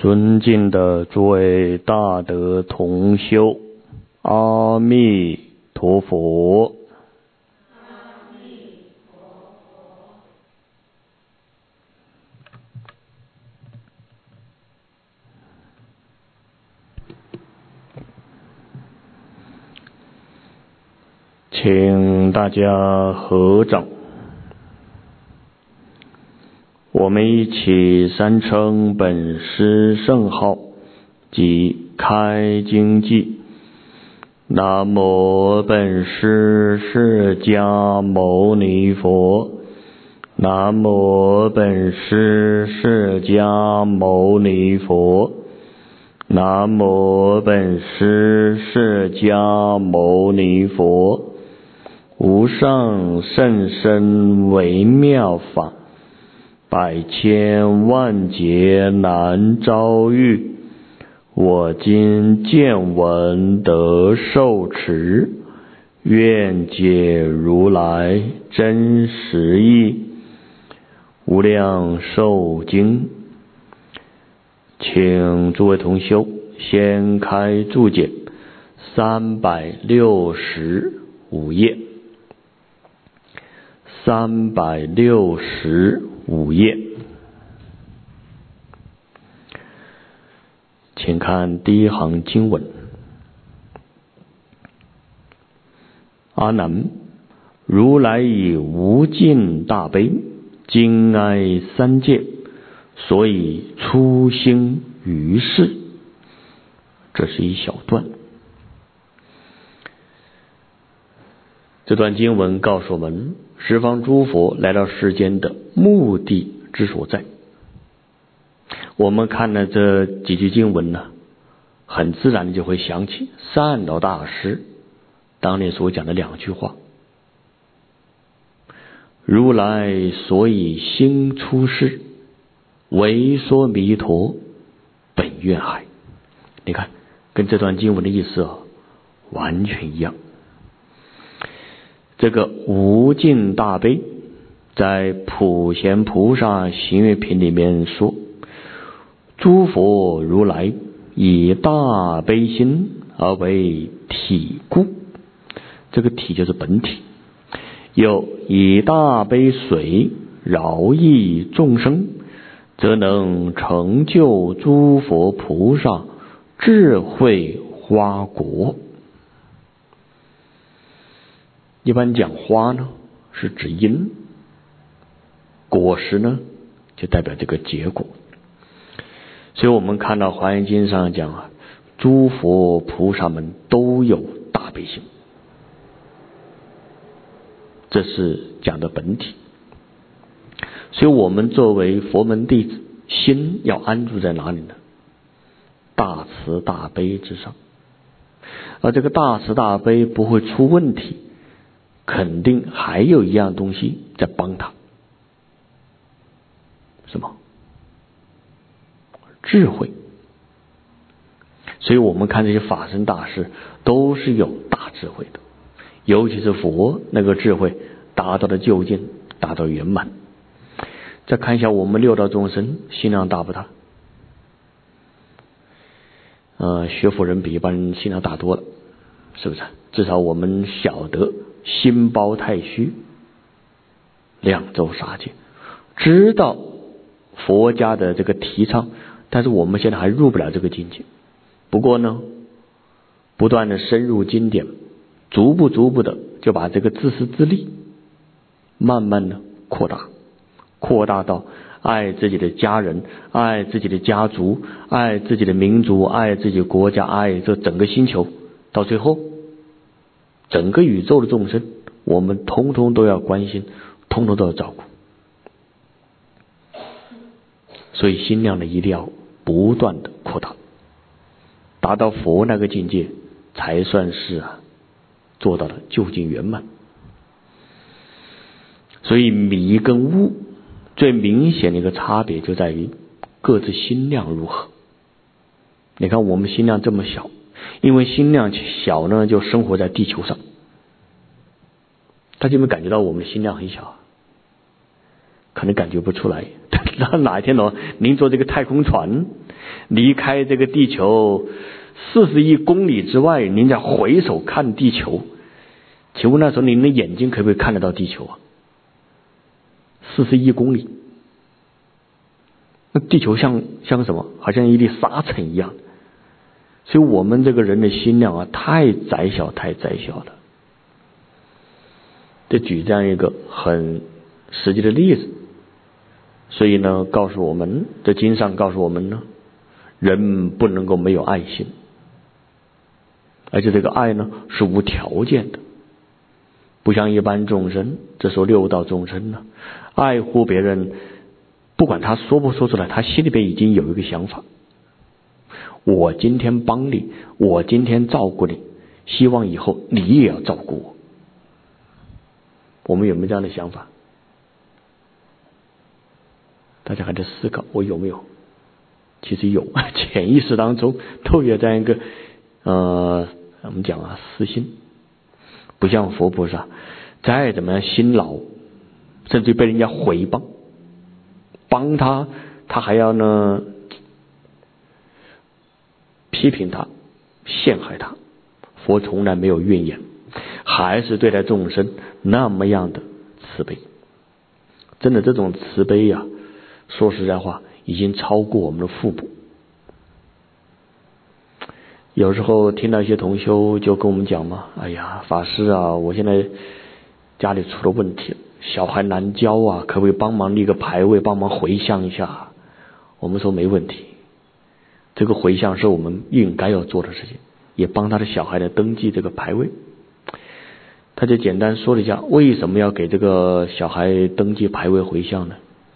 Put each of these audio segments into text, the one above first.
尊敬的诸位大德同修，阿弥陀佛。请大家合掌，我们一起三称本师圣号及开经偈。南无本师释迦牟尼佛，南无本师释迦牟尼佛，南无本师释迦牟尼佛。无上甚深微妙法，百千万劫难遭遇。我今见闻得受持，愿解如来真实义。无量寿经，请诸位同修先开注解365页。365页，请看第一行经文：阿难，如来以无尽大悲，惊哀三界，所以出兴于世。这是一小段。这段经文告诉我们，十方诸佛来到世间的目的之所在。我们看了这几句经文呢，很自然的就会想起善导大师当年所讲的两句话：如来所以兴出世，为说弥陀本愿海。你看，跟这段经文的意思完全一样。这个无尽大悲，在普贤菩萨行愿品里面说，诸佛如来以大悲心而为体故，这个体就是本体，又以大悲水饶益众生，则能成就诸佛菩萨智慧花果。一般讲花呢是指因，果实呢就代表这个结果。所以我们看到华严经上讲诸佛菩萨们都有大悲心，这是讲的本体。所以我们作为佛门弟子，心要安住在哪里呢？大慈大悲之上。而这个大慈大悲不会出问题，肯定还有一样东西在帮他，什么？智慧。所以我们看这些法身大师都是有大智慧的，尤其是佛那个智慧达到了究竟，达到圆满。再看一下我们六道众生心量大不大？学佛人比一般人心量大多了，是不是？至少我们晓得心包太虚，两周杀戒，知道佛家的这个提倡，但是我们现在还入不了这个境界。不过呢，不断的深入经典，逐步的就把这个自私自利慢慢的扩大到爱自己的家人，爱自己的家族，爱自己的民族，爱自己国家，爱这整个星球，到最后整个宇宙的众生，我们通通都要关心，通通都要照顾。所以心量呢一定要不断的扩大，达到佛那个境界，才算是做到了究竟圆满。所以迷跟悟最明显的一个差别就在于各自心量如何。你看我们心量这么小，因为心量小呢，就生活在地球上，大家有没有感觉到我们的心量很小？可能感觉不出来。哪一天您坐这个太空船离开这个地球40亿公里之外，您再回首看地球，请问那时候您的眼睛可不可以看得到地球啊？40亿公里，那地球像什么？好像一粒沙尘一样。所以我们这个人的心量啊，太窄小了。就举这样一个很实际的例子。所以呢，告诉我们，这经上告诉我们呢，人不能够没有爱心，而且这个爱呢是无条件的，不像一般众生，这时候六道众生呢，爱护别人，不管他说不说出来，他心里边已经有一个想法，我今天帮你，我今天照顾你，希望以后你也要照顾我。我们有没有这样的想法？大家还在思考，我有没有？其实有，潜意识当中都有这样一个我们讲啊，私心。不像佛菩萨，再怎么样辛劳，甚至被人家诽谤，帮他，他还要呢批评他，陷害他。佛从来没有怨言，还是对待众生那么样的慈悲。真的，这种慈悲呀，说实在话，已经超过我们的父母。有时候听到一些同修就跟我们讲嘛，哎呀，法师啊，我现在家里出了问题，小孩难教啊，可不可以帮忙立个牌位，帮忙回向一下？我们说没问题，这个回向是我们应该要做的事情，也帮他的小孩呢登记这个牌位。他就简单说了一下，为什么要给这个小孩登记牌位回向呢？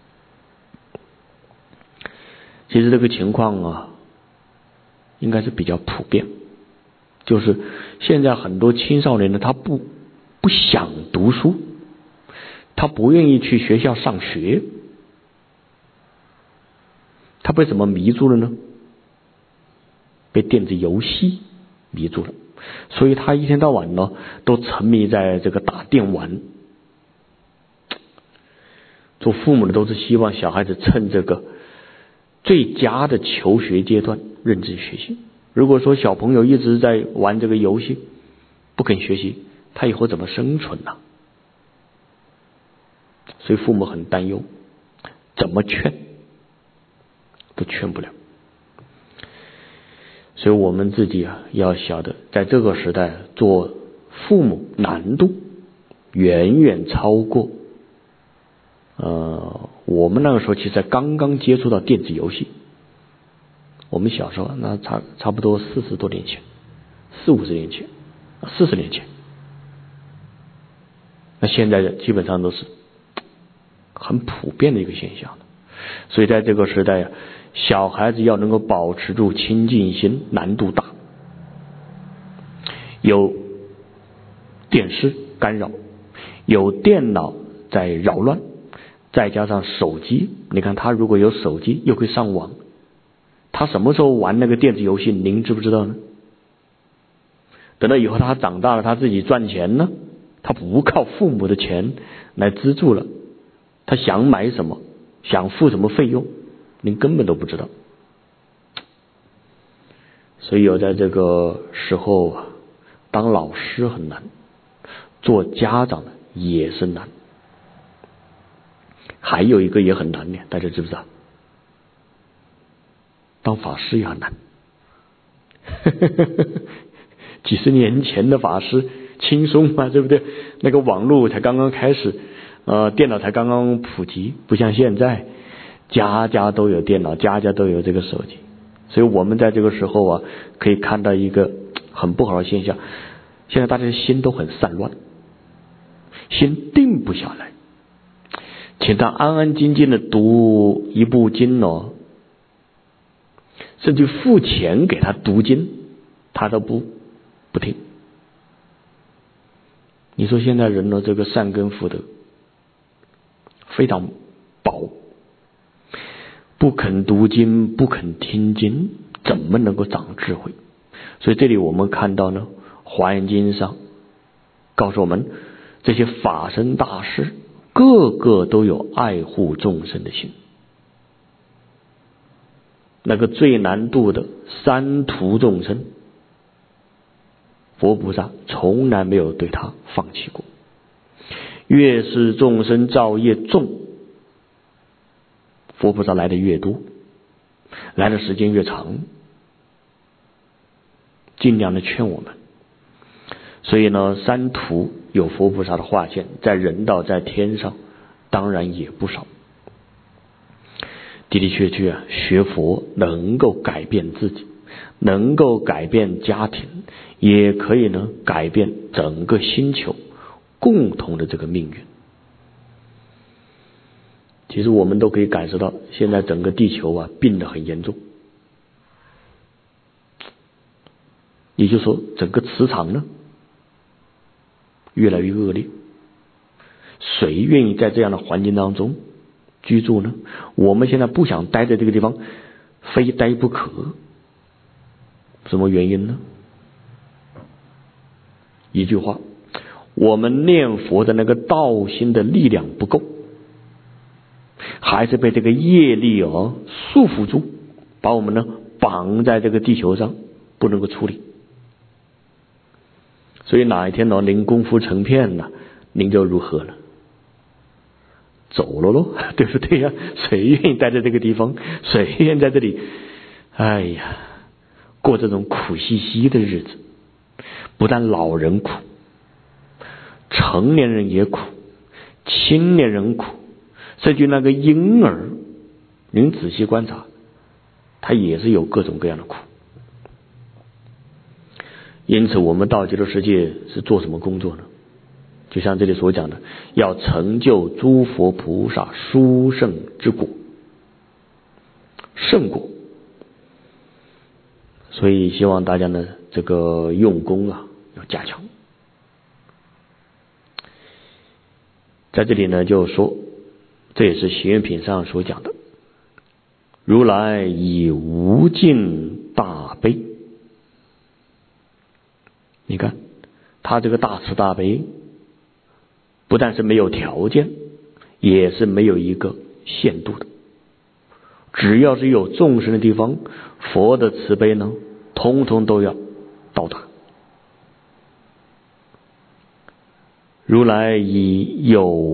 其实这个情况啊，应该是比较普遍，就是现在很多青少年呢，他不想读书，他不愿意去学校上学，他被什么迷住了呢？被电子游戏迷住了，所以他一天到晚呢都沉迷在这个打电玩。做父母的都是希望小孩子趁这个最佳的求学阶段认真学习。如果说小朋友一直在玩这个游戏，不肯学习，他以后怎么生存呢？所以父母很担忧，怎么劝都劝不了。所以我们自己啊，要晓得，在这个时代做父母难度远远超过我们那个时候其实刚刚接触到电子游戏。我们小时候那差不多40多年前，40-50年前，40年前。那现在基本上都是很普遍的一个现象。所以在这个时代啊，小孩子要能够保持住清净心难度大。有电视干扰，有电脑在扰乱，再加上手机，你看他如果有手机又可以上网，他什么时候玩那个电子游戏您知不知道呢？等到以后他长大了，他自己赚钱呢，他不靠父母的钱来资助了，他想买什么，想付什么费用，您根本都不知道。所以有在这个时候啊，当老师很难，做家长的也是难，还有一个也很难的，大家知不知道？当法师也很难。几十年前的法师轻松嘛，对不对？那个网络才刚刚开始，电脑才刚刚普及，不像现在家家都有电脑，家家都有这个手机。所以我们在这个时候啊，可以看到一个很不好的现象，现在大家的心都很散乱，心定不下来。请他安安静静的读一部经哦，甚至付钱给他读经，他都不听。你说现在人的这个善根福德非常薄，不肯读经，不肯听经，怎么能够长智慧？所以这里我们看到呢，华严经上告诉我们，这些法身大士个个都有爱护众生的心。 那个最难度的三途众生，佛菩萨从来没有对他放弃过。越是众生造业重，佛菩萨来的越多，来的时间越长，尽量的劝我们。所以呢，三途有佛菩萨的化现，在人道在天上当然也不少。的的确确学佛能够改变自己，能够改变家庭，也可以呢改变整个星球共同的这个命运。其实我们都可以感受到，现在整个地球啊病得很严重，也就是说整个磁场呢越来越恶劣。谁愿意在这样的环境当中居住呢？我们现在不想待在这个地方，非待不可。什么原因呢？一句话，我们念佛的那个道心的力量不够，还是被这个业力束缚住，把我们呢绑在这个地球上，不能够处理。所以哪一天呢您功夫成片了，您就如何了？走了咯，对不对呀？谁愿意待在这个地方？谁愿意在这里哎呀过这种苦兮兮的日子？不但老人苦，成年人也苦，青年人苦，甚至那个婴儿，您仔细观察，他也是有各种各样的苦。因此我们到极乐世界是做什么工作呢？就像这里所讲的，要成就诸佛菩萨殊胜之果，圣果。所以希望大家呢这个用功啊要加强。在这里呢就说，这也是行愿品上所讲的，如来以无尽大悲。你看他这个大慈大悲不但是没有条件，也是没有一个限度的。只要是有众生的地方，佛的慈悲呢通通都要到达。如来以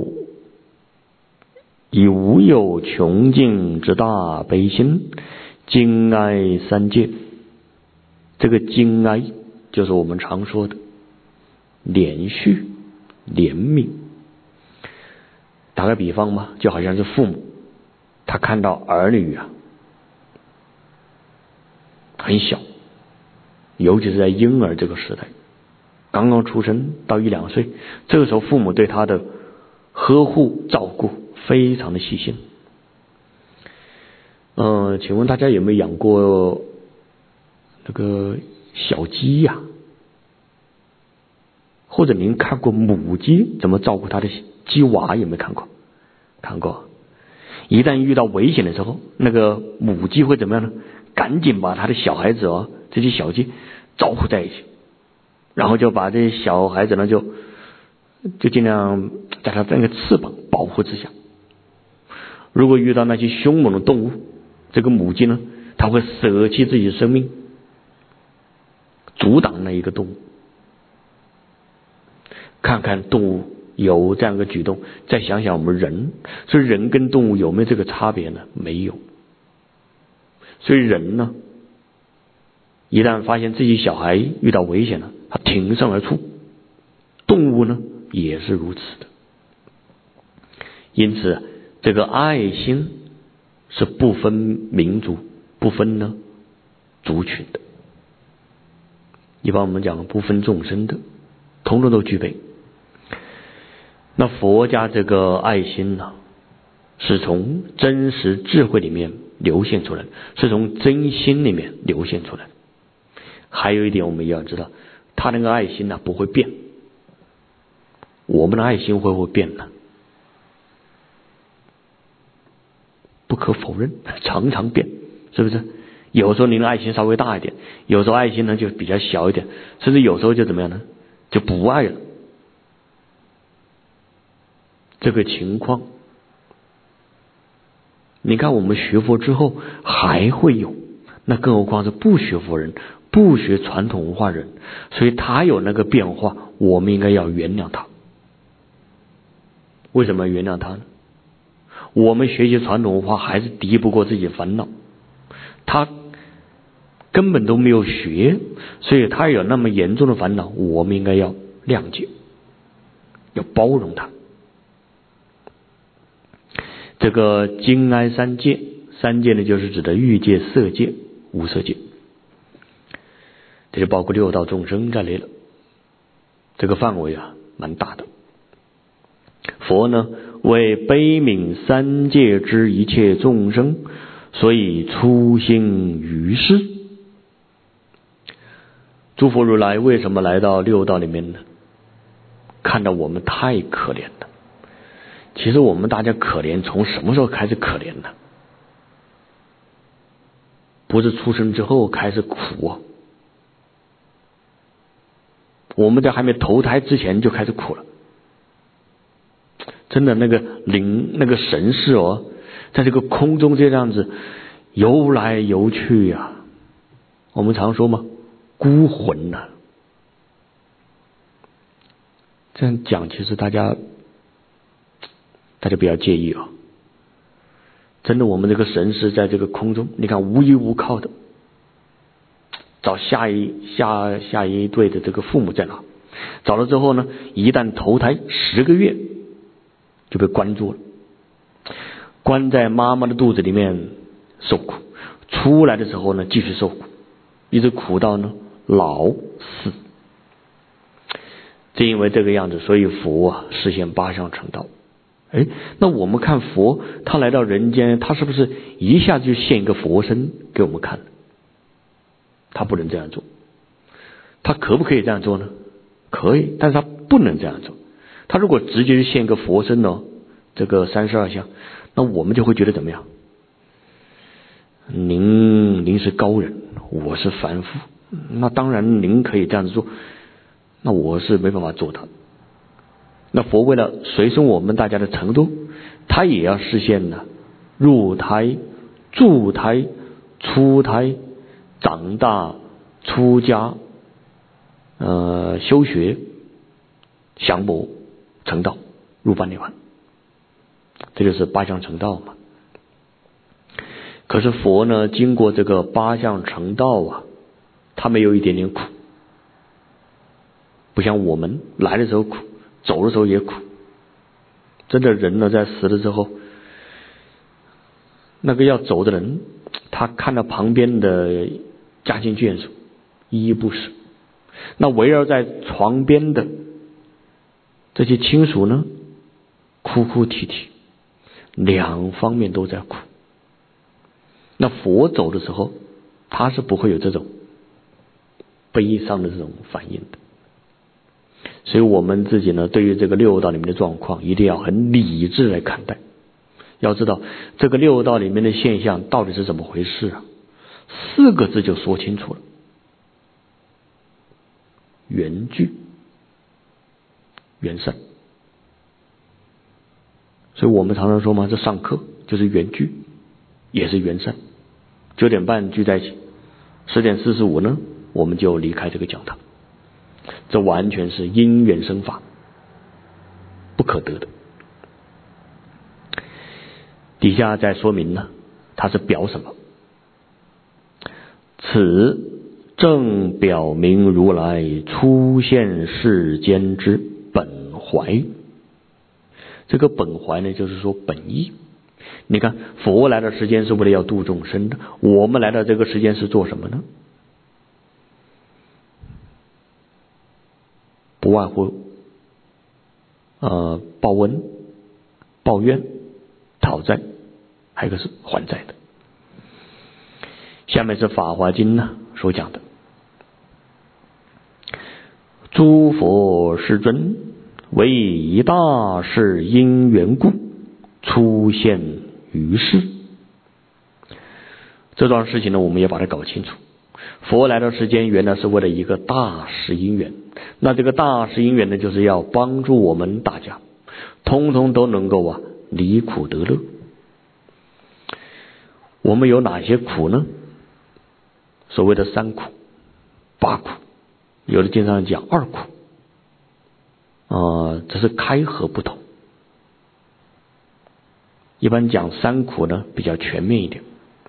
无有穷尽之大悲心，敬哀三界。这个敬哀就是我们常说的连续怜悯。打个比方嘛，就好像是父母，他看到儿女啊很小，尤其是在婴儿这个时代，刚刚出生到1-2岁，这个时候父母对他的呵护照顾非常的细心。请问大家有没有养过那个小鸡呀？或者您看过母鸡怎么照顾它的鸡娃？有没有看过？看过。一旦遇到危险的时候，那个母鸡会怎么样呢？赶紧把它的小孩子这些小鸡招呼在一起，然后就把这些小孩子呢就尽量在它那个翅膀保护之下。如果遇到那些凶猛的动物，这个母鸡呢它会舍弃自己的生命，阻挡那一个动物。看看动物有这样一个举动，再想想我们人，所以人跟动物有没有这个差别呢？没有。所以人呢，一旦发现自己小孩遇到危险了，他挺身而出。动物呢也是如此的。因此这个爱心是不分民族，不分呢族群的，一般我们讲不分众生的，统统都具备。那佛家这个爱心呢，是从真实智慧里面流现出来的，是从真心里面流现出来的。还有一点我们也要知道，他那个爱心呢不会变。我们的爱心会不会变呢？不可否认，常常变，是不是？有时候您的爱心稍微大一点，有时候爱心呢就比较小一点，甚至有时候就怎么样呢？就不爱了。这个情况，你看我们学佛之后还会有。 那更何况是不学佛人，不学传统文化人，所以他有那个变化，我们应该要原谅他。为什么要原谅他呢？我们学习传统文化还是敌不过自己烦恼，他根本都没有学，所以他有那么严重的烦恼，我们应该要谅解，要包容他。这个金哀三界，三界呢就是指的欲界、色界、无色界，这就包括六道众生在内了，这个范围啊蛮大的。佛呢为悲悯三界之一切众生，所以出心于世。诸佛如来为什么来到六道里面呢？看到我们太可怜了。其实我们大家可怜，从什么时候开始可怜呢？不是出生之后开始苦啊，我们在还没投胎之前就开始苦了。真的，那个灵，那个神识哦，在这个空中这样子游来游去呀。我们常说嘛，孤魂呐。这样讲，其实大家不要介意啊。真的，我们这个神识在这个空中，你看无依无靠的，找下一对的这个父母在哪？找了之后呢，一旦投胎10个月就被关住了，关在妈妈的肚子里面受苦，出来的时候呢继续受苦，一直苦到呢老死。正因为这个样子，所以佛啊实现八相成道。那我们看佛，他来到人间，他是不是一下子就现一个佛身给我们看？他不能这样做。他可不可以这样做呢？可以，但是他不能这样做。他如果直接就现一个佛身呢，这个32相，那我们就会觉得怎么样？您是高人，我是凡夫，那当然您可以这样子做，那我是没办法做的。那佛为了随顺我们大家的程度，他也要实现呢入胎、住胎、出胎、长大、出家、修学、降魔、成道、入般涅槃，这就是八相成道嘛。可是佛呢，经过这个八相成道啊，他没有一点点苦，不像我们来的时候苦，走的时候也苦。真的人呢，在死了之后，那个要走的人，他看到旁边的家亲眷属依依不舍，那围绕在床边的这些亲属呢，哭哭啼啼，两方面都在苦。那佛走的时候，他是不会有这种悲伤的这种反应的。所以我们自己呢，对于这个六道里面的状况，一定要很理智来看待。要知道这个六道里面的现象到底是怎么回事啊？4个字就说清楚了：缘聚、缘散。所以我们常常说嘛，这上课就是缘聚，也是缘散。9点半聚在一起，10点45呢，我们就离开这个讲堂。这完全是因缘生法，不可得的。底下再说明呢，它是表什么？此正表明如来出现世间之本怀。这个本怀呢，就是说本意。你看佛来的时间是为了要度众生的，我们来到这个时间是做什么呢？不外乎报恩、报怨、讨债，还有一个是还债的。下面是《法华经》呢所讲的：诸佛世尊为一大事因缘故出现于世。这段事情呢，我们也把它搞清楚。佛来的时间原来是为了一个大事因缘，那这个大事因缘呢，就是要帮助我们大家通通都能够离苦得乐。我们有哪些苦呢？ 所谓的3苦、8苦，有的经常讲2苦，只是开合不同。一般讲3苦呢比较全面一点。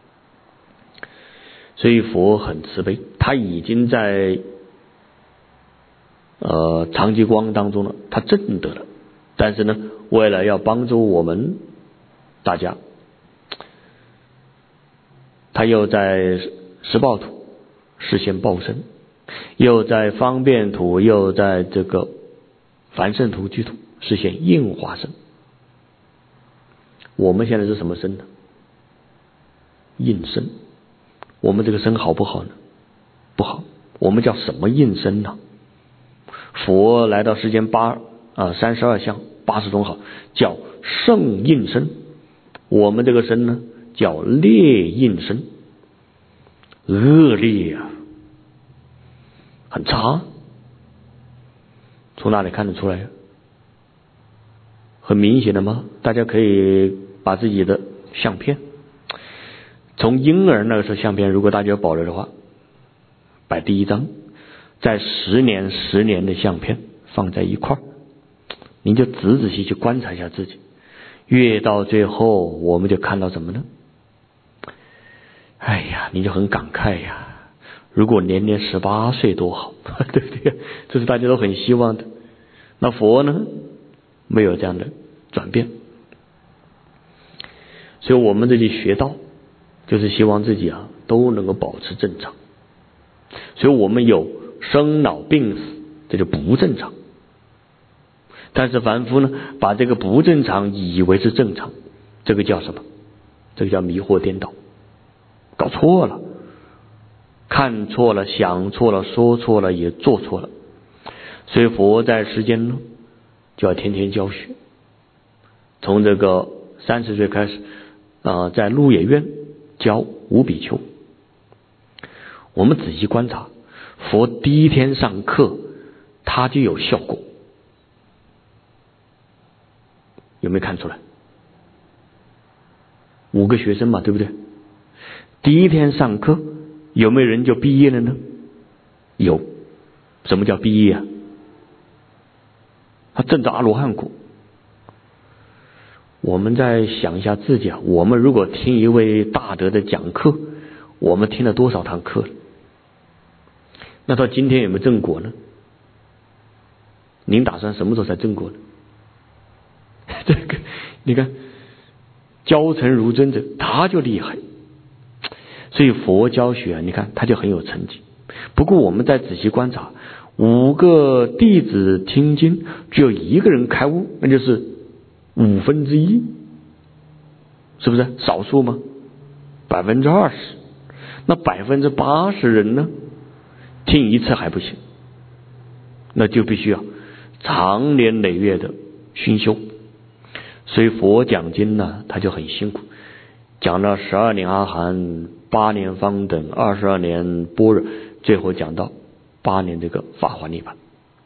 所以佛很慈悲，他已经在长吉光当中了，他证得了，但是呢，为了要帮助我们大家，他又在十报土实现报身，又在方便土，又在这个凡圣土居土实现应化身。我们现在是什么身呢？应身。我们这个身好不好呢？不好。我们叫什么应身呢？佛来到世间32相80种好，叫圣应身。我们这个身呢，叫劣应身，恶劣啊，很差。从哪里看得出来？很明显的吗？大家可以把自己的相片，从婴儿那个时候相片，如果大家有保留的话，摆第一张，在10年的相片放在一块儿，您就仔细去观察一下自己。越到最后，我们就看到什么呢？哎呀，你就很感慨呀，如果年18岁多好，对不对？这是大家都很希望的。那佛呢，没有这样的转变。所以我们这里学道，就是希望自己都能够保持正常。所以我们有生老病死，这就不正常。但是凡夫呢，把这个不正常以为是正常，这个叫什么？这个叫迷惑颠倒，搞错了，看错了，想错了，说错了，也做错了。所以佛在世间呢，就要天天教学。从这个30岁开始，在鹿野苑教5比丘。我们仔细观察，佛第一天上课，他就有效果。有没有看出来？5个学生嘛，对不对？第一天上课，有没有人就毕业了呢？有。什么叫毕业啊？他证到阿罗汉果。我们再想一下自己我们如果听一位大德的讲课，我们听了多少堂课了？那到今天有没有证果呢？您打算什么时候才证果呢？这个你看，教成如尊者，他就厉害。所以佛教学你看他就很有成绩。不过我们再仔细观察，5个弟子听经，只有1个人开悟，那就是1/5，是不是少数吗？20%。那80%人呢，听一次还不行，那就必须要长年累月的熏修。所以佛讲经呢，他就很辛苦，讲到12年阿含，8年方等，22年般若，最后讲到8年这个法华涅槃。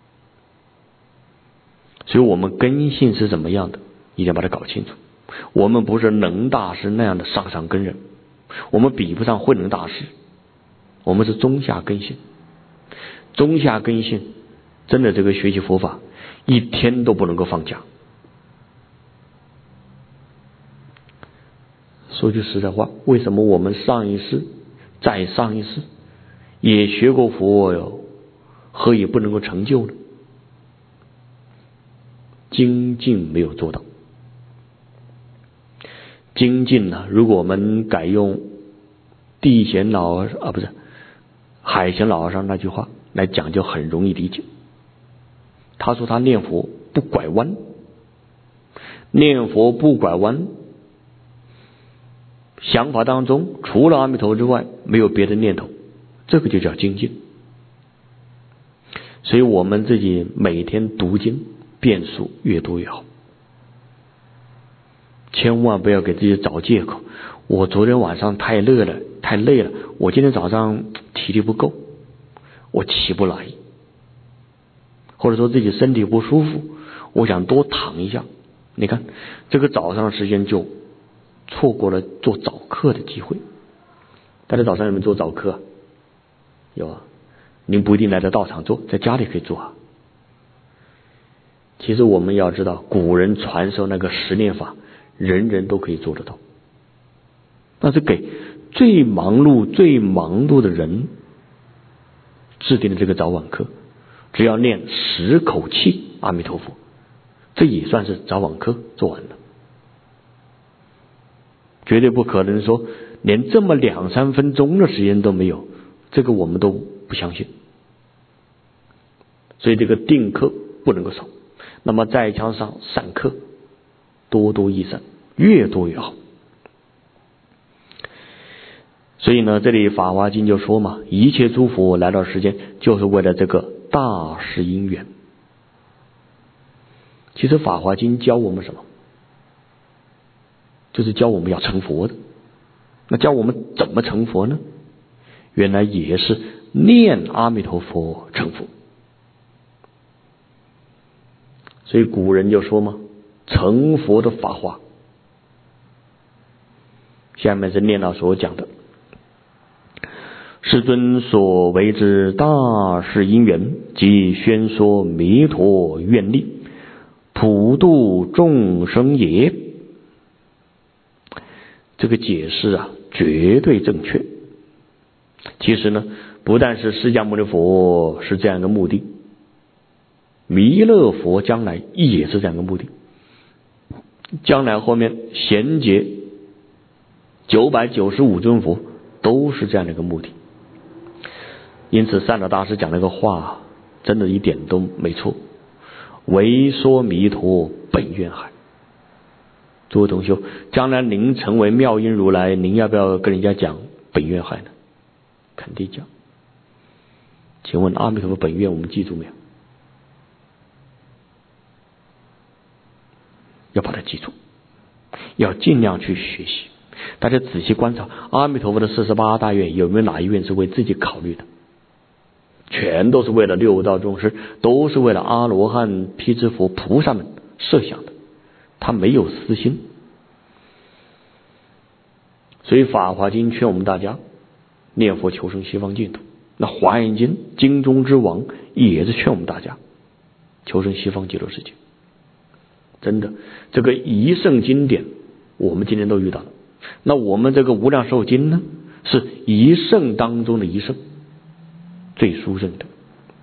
所以我们根性是怎么样的，一定要把它搞清楚。我们不是能大师那样的上上根人，我们比不上慧能大师，我们是中下根性。中下根性真的这个学习佛法一天都不能够放假。说句实在话，为什么我们上一世再上一世也学过佛哟，何以不能够成就呢？精进没有做到。精进呢，如果我们改用地贤老和不是海贤老和尚那句话来讲，就很容易理解。他说他念佛不拐弯，念佛不拐弯，想法当中除了阿弥陀之外没有别的念头，这个就叫精进。所以我们自己每天读经遍数越多越好，千万不要给自己找借口。我昨天晚上太累了，我今天早上体力不够，我起不来，或者说自己身体不舒服，我想多躺一下。你看这个早上的时间就错过了做早课的机会。大家早上有没有做早课？ 有啊，您不一定来到道场做，在家里可以做啊。其实我们要知道，古人传授那个十念法，人人都可以做得到，那是给最忙碌的人制定的这个早晚课。只要念10口气阿弥陀佛，这也算是早晚课做完了。绝对不可能说连这么2-3分钟的时间都没有，这个我们都不相信。所以这个定课不能够少，那么再加上散课，多多益善，越多越好。所以呢，这里《法华经》就说嘛，一切诸佛来到世间，就是为了这个大事因缘。其实《法华经》教我们什么？就是教我们要成佛的。那教我们怎么成佛呢？原来也是念阿弥陀佛成佛。所以古人就说嘛，成佛的法华。下面是念老所讲的。世尊所为之大事因缘，即宣说弥陀愿力，普度众生也。这个解释啊，绝对正确。其实呢，不但是释迦牟尼佛是这样一个目的，弥勒佛将来也是这样一个目的。将来后面衔接995尊佛都是这样的一个目的。因此善导大师讲那个话真的一点都没错，唯说弥陀本愿海。诸位同修，将来您成为妙音如来，您要不要跟人家讲本愿海呢？肯定讲。请问阿弥陀佛本愿我们记住没有？要把它记住，要尽量去学习。大家仔细观察阿弥陀佛的48大愿，有没有哪一愿是为自己考虑的？全都是为了六道众生，都是为了阿罗汉、辟支佛、菩萨们设想的，他没有私心。所以法华经劝我们大家念佛求生西方净土，那华严经经中之王也是劝我们大家求生西方极乐世界。真的，这个一圣经典我们今天都遇到了。那我们这个无量寿经呢，是一圣当中的一圣，最殊胜的。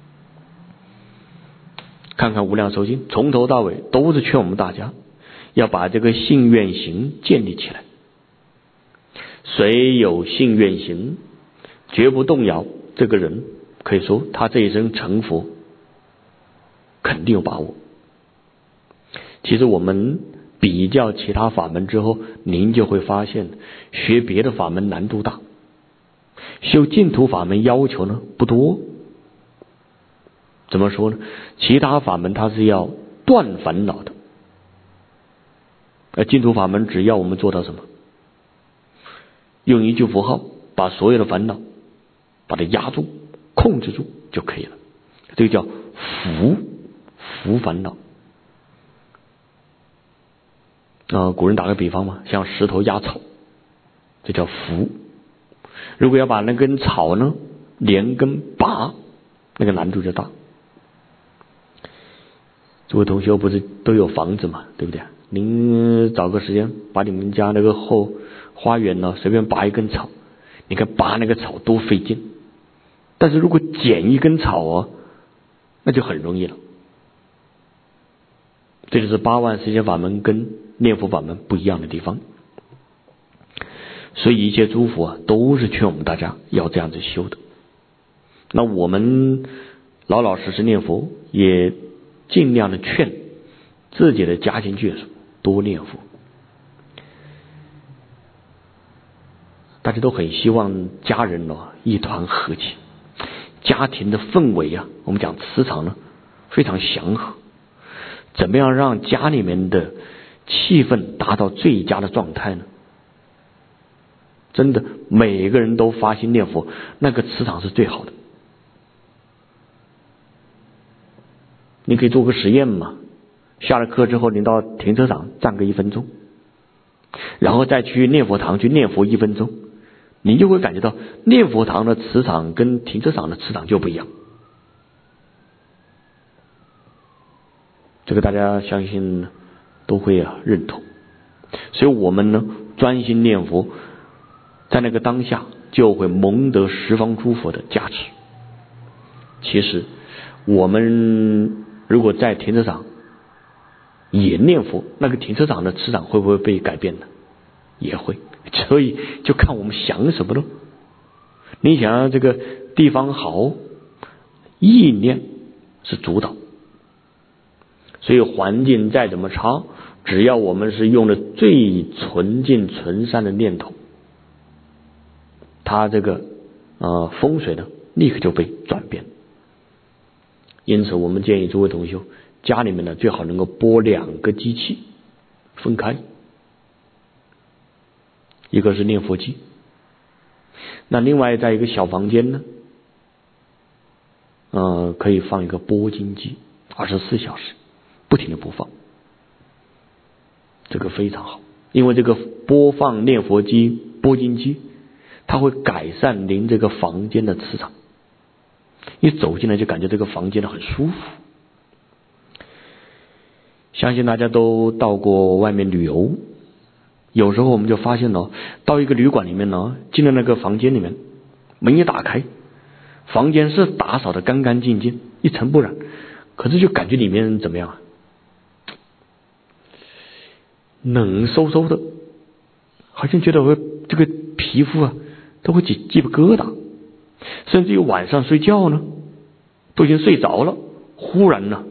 看看无量寿经，从头到尾都是劝我们大家要把这个信愿行建立起来。谁有信愿行绝不动摇，这个人可以说他这一生成佛肯定有把握。其实我们比较其他法门之后，您就会发现学别的法门难度大，修净土法门要求呢不多。怎么说呢？其他法门它是要断烦恼的，而净土法门只要我们做到什么？用一句佛号把所有的烦恼把它压住、控制住就可以了。这个叫伏烦恼。古人打个比方嘛，像石头压草，这叫伏。如果要把那根草呢连根拔，那个难度就大。诸位同学不是都有房子嘛，对不对？您找个时间把你们家那个后花园呢随便拔一根草，你看拔那个草多费劲。但是如果剪一根草那就很容易了。这就是8万四千法门跟念佛法门不一样的地方。所以一切诸佛都是劝我们大家要这样子修的。那我们老老实实念佛，也尽量的劝自己的家庭眷属多念佛。大家都很希望家人一团和气，家庭的氛围我们讲磁场呢非常祥和。怎么样让家里面的气氛达到最佳的状态呢？真的，每个人都发心念佛，那个磁场是最好的。你可以做个实验嘛，下了课之后，你到停车场站个1分钟，然后再去念佛堂去念佛1分钟， 你就会感觉到念佛堂的磁场跟停车场的磁场就不一样。这个大家相信都会认同。所以我们呢专心念佛，在那个当下就会蒙得十方诸佛的加持。其实我们如果在停车场也念佛，那个停车场的磁场会不会被改变呢？也会。所以就看我们想什么咯。你想要这个地方好，意念是主导。所以环境再怎么差，只要我们是用的最纯净纯善的念头，它这个风水呢立刻就被转变。因此我们建议诸位同修，家里面呢最好能够拨2个机器分开，一个是念佛机，那另外在一个小房间呢可以放一个播经机，24小时不停的播放。这个非常好，因为这个播放念佛机播经机，它会改善您这个房间的磁场，一走进来就感觉这个房间很舒服。相信大家都到过外面旅游，有时候我们就发现到一个旅馆里面进了那个房间里面，门一打开，房间是打扫的干干净净，一尘不染，可是就感觉里面怎么样冷飕飕的，好像觉得我这个皮肤都会起鸡皮疙瘩，甚至于晚上睡觉呢都已经睡着了，忽然呢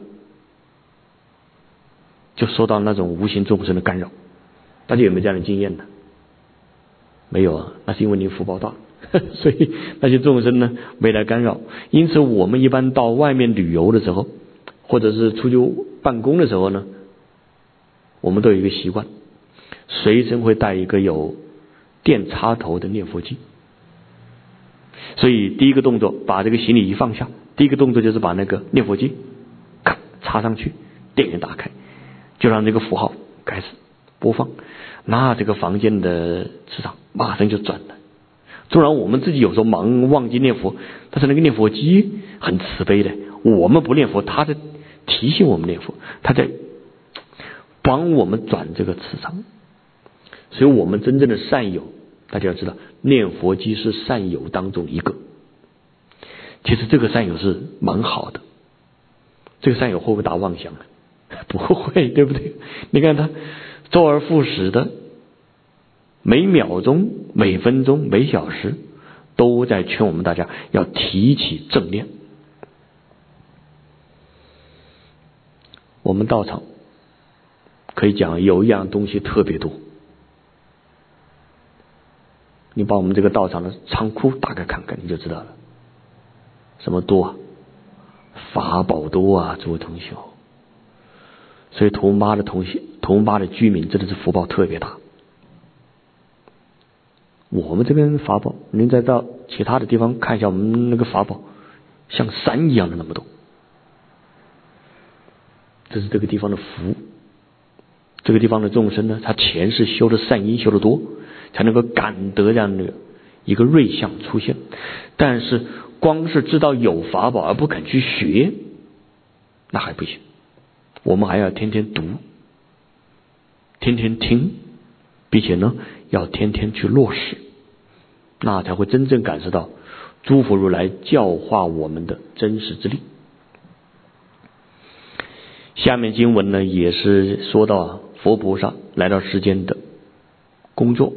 就受到那种无形众生的干扰。大家有没有这样的经验呢？没有那是因为你福报大所以那些众生呢没来干扰。因此我们一般到外面旅游的时候，或者是出去办公的时候呢，我们都有一个习惯，随身会带一个有电插头的念佛机。所以第一个动作把这个行李一放下，第一个动作就是把那个念佛机咔插上去，电源打开，就让这个符号开始播放，那这个房间的磁场马上就转了。纵然我们自己有时候忙忘记念佛，但是那个念佛机很慈悲的，我们不念佛，它在提醒我们念佛，它在帮我们转这个磁场。所以我们真正的善友，大家要知道，念佛机是善友当中一个。其实这个善友是蛮好的，这个善友会不会打妄想呢？不会，对不对？你看他周而复始的，每秒钟、每分钟、每小时都在劝我们大家要提起正念。我们道场可以讲有一样东西特别多，你把我们这个道场的仓库打开看看你就知道了。什么多法宝多诸位同学。所以同巴的居民真的是福报特别大。我们这边法宝，您再到其他的地方看一下，我们那个法宝像山一样的那么多。这是这个地方的福。这个地方的众生呢，他前世修的善因修得多，才能够感得这样的一个瑞相出现。但是光是知道有法宝而不肯去学，那还不行。我们还要天天读，天天听，并且呢要天天去落实，那才会真正感受到诸佛如来教化我们的真实之力。下面经文呢也是说到佛菩萨来到世间的工作，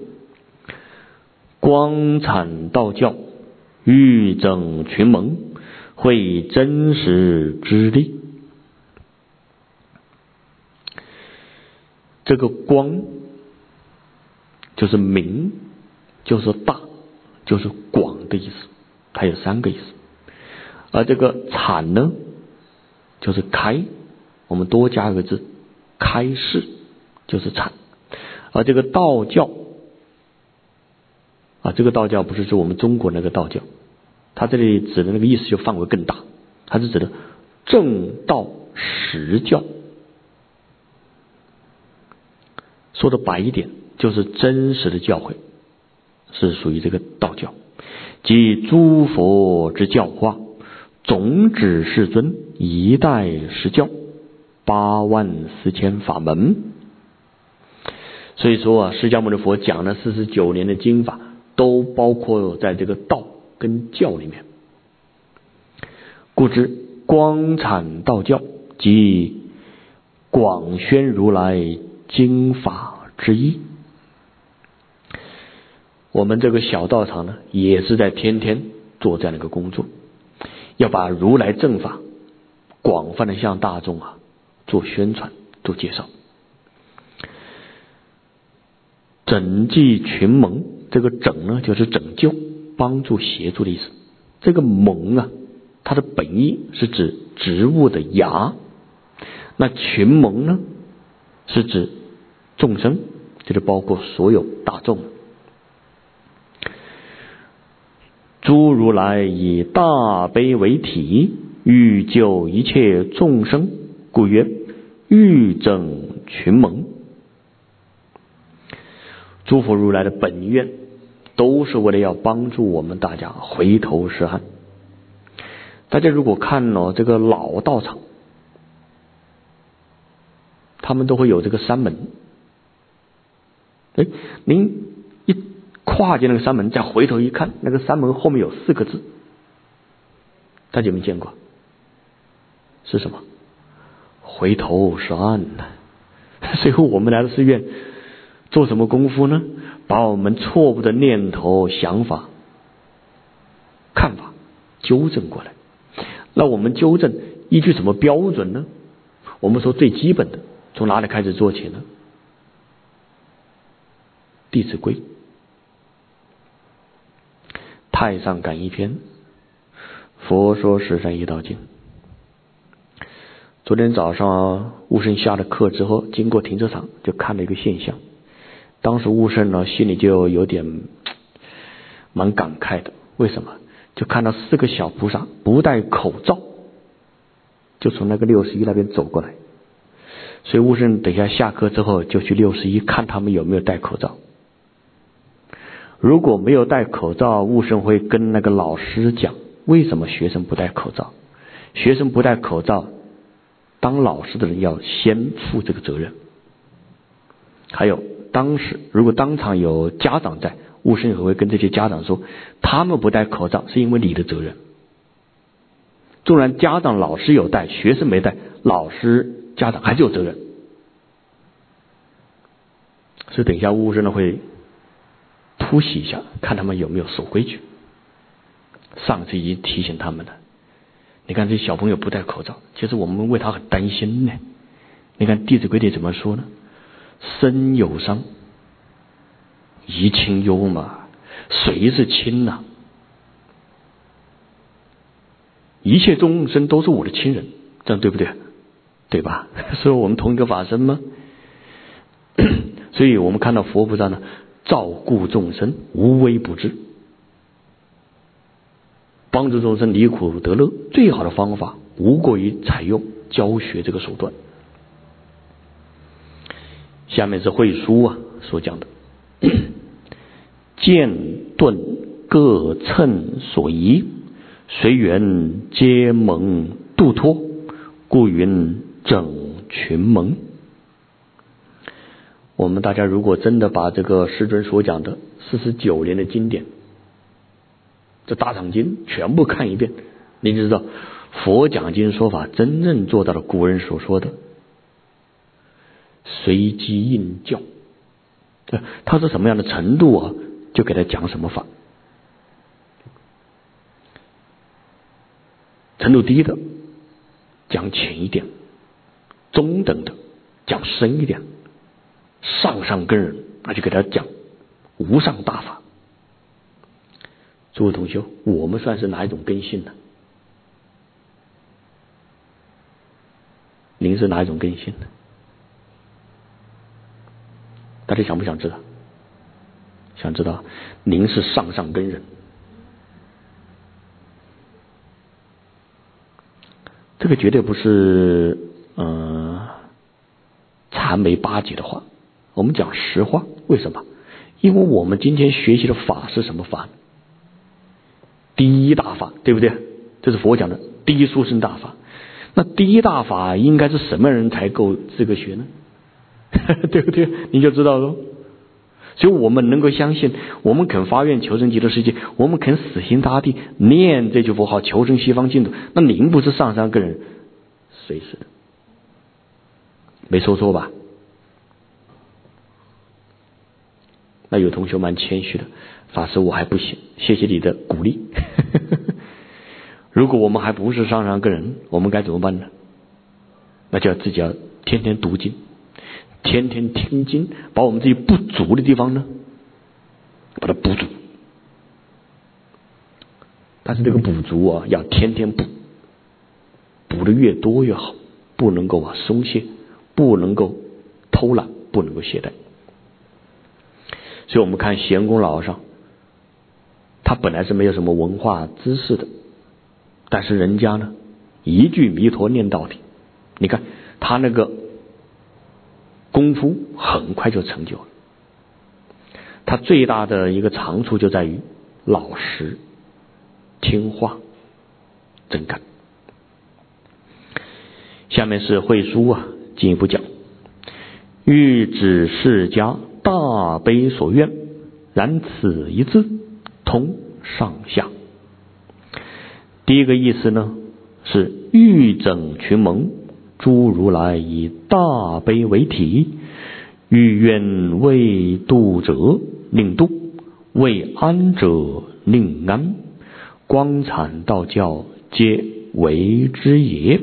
光阐道教，欲整群盟，会真实之力。这个光就是明，就是大，就是广的意思，它有3个意思。而这个阐呢就是开，我们多加一个字，开示就是阐。而这个道教这个道教不是指我们中国那个道教，它这里指的那个意思就范围更大，它是指的正道实教。说的白一点，就是真实的教诲。 是属于这个道教，即诸佛之教化，总指世尊一代十教84000法门。所以说释迦牟尼佛讲了49年的经法，都包括在这个道跟教里面。故知光阐道教即广宣如来经法之意。我们这个小道场呢，也是在天天做这样的一个工作，要把如来正法广泛的向大众做宣传、做介绍。拯济群蒙，这个拯呢就是拯救、帮助、协助的意思。这个蒙它的本意是指植物的芽，那群蒙呢是指众生，就是包括所有大众。诸如来以大悲为体，欲救一切众生，故曰欲拯群蒙。诸佛如来的本愿都是为了要帮助我们大家回头是岸。大家如果看这个老道场，他们都会有这个山门，您一跨进那个山门，再回头一看，那个山门后面有4个字，大家有没有见过？是什么？回头是岸呢。所以我们来到寺院做什么功夫呢？把我们错误的念头、想法、看法纠正过来。那我们纠正依据什么标准呢？我们说最基本的，从哪里开始做起呢？弟子规，太上感应篇，佛说十善业道经。昨天早上悟圣下了课之后，经过停车场就看了一个现象。当时悟圣呢心里就有点蛮感慨的。为什么？就看到4个小菩萨不戴口罩，就从那个61那边走过来。所以悟圣等下下课之后就去61看他们有没有戴口罩。如果没有戴口罩，悟圣会跟那个老师讲，为什么学生不戴口罩？学生不戴口罩，当老师的人要先负这个责任。还有当时如果当场有家长在，悟圣也会跟这些家长说，他们不戴口罩是因为你的责任。纵然家长老师有戴，学生没戴，老师家长还是有责任。所以等一下悟圣呢会突袭一下，看他们有没有守规矩。上次已经提醒他们了，你看这些小朋友不戴口罩，其实我们为他很担心呢。你看弟子规里怎么说呢？身有伤贻亲忧嘛，谁是亲啊？一切众生都是我的亲人，这样对不对？对吧？所以我们同一个法身吗？所以我们看到佛菩萨呢，照顾众生，无微不至，帮助众生离苦得乐，最好的方法无过于采用教学这个手段。下面是慧书所讲的，剑盾各称所宜，随缘皆蒙度脱，故云整群蒙。我们大家如果真的把这个师尊所讲的49年的经典，这大藏经全部看一遍，你就知道佛讲经说法真正做到了古人所说的随机应教。他是什么样的程度就给他讲什么法。程度低的讲浅一点，中等的讲深一点，上根人那就给他讲无上大法。诸位同学，我们算是哪一种根性呢？您是哪一种根性呢？大家想不想知道？想知道？您是上根人。这个绝对不是谄媚巴结的话，我们讲实话。为什么？ 因为我们今天学习的法是什么法？第一大法，对不对？这是佛讲的第一殊胜大法。那第一大法应该是什么人才够资格学呢？对不对？你就知道了。所以我们能够相信，我们肯发愿求生极乐世界，我们肯死心塌地念这句佛号求生西方净土，那您不是上上个人随时的，没说错吧？那有同学蛮谦虚的，法师我还不行，谢谢你的鼓励。如果我们还不是上上个人，我们该怎么办呢？那就要自己要天天读经，天天听经，把我们自己不足的地方呢，把它补足。但是这个补足啊，要天天补，补的越多越好，不能够松懈，不能够偷懒，不能够懈怠。所以我们看贤公老和尚，他本来是没有什么文化知识的，但是人家呢，一句弥陀念到底，你看他那个功夫很快就成就了。他最大的一个长处就在于老实、听话、真干。下面是慧疏啊，进一步讲：欲指释迦大悲所愿，然此一字通上下。第一个意思呢，是欲整群蒙，诸如来以大悲为体，欲愿为度者令度，为安者令安，光阐道教皆为之也。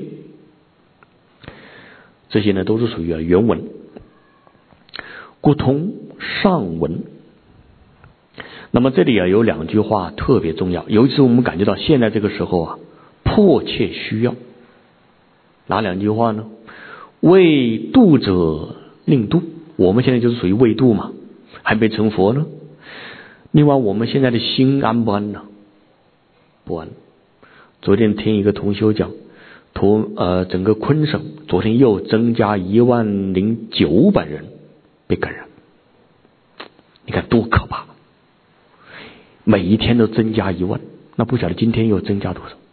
这些呢都是属于原文，故通上文。那么这里有两句话特别重要，尤其是我们感觉到现在这个时候迫切需要。哪两句话呢？为度者令度，我们现在就是属于未度嘛，还没成佛呢。另外我们现在的心安不安呢？不安。昨天听一个同修讲，整个昆省昨天又增加10900人被感染，你看多可怕！每一天都增加1万，那不晓得今天又增加多少。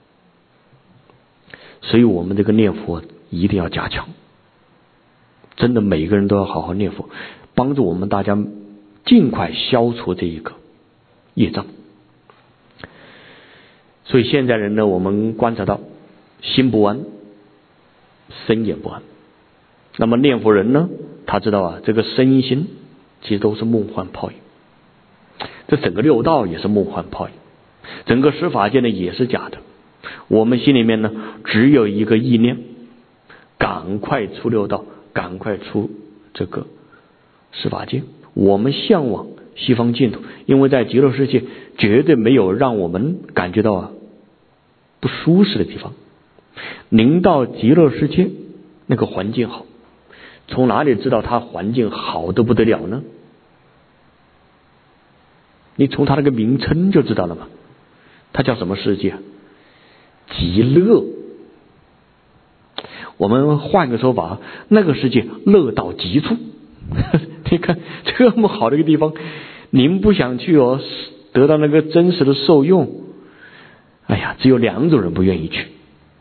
所以我们这个念佛一定要加强，真的每个人都要好好念佛，帮助我们大家尽快消除这一个业障。所以现在人呢，我们观察到心不安，身也不安。那么念佛人呢，他知道这个身心其实都是梦幻泡影，这整个六道也是梦幻泡影，整个十法界呢也是假的。我们心里面呢只有一个意念，赶快出六道，赶快出这个十法界。我们向往西方净土，因为在极乐世界绝对没有让我们感觉到不舒适的地方。您到极乐世界那个环境好，从哪里知道它环境好得不得了呢？你从它那个名称就知道了嘛，它叫什么世界？极乐。我们换个说法，那个世界乐到极处。你看这么好的一个地方，您不想去得到那个真实的受用，哎呀，只有2种人不愿意去。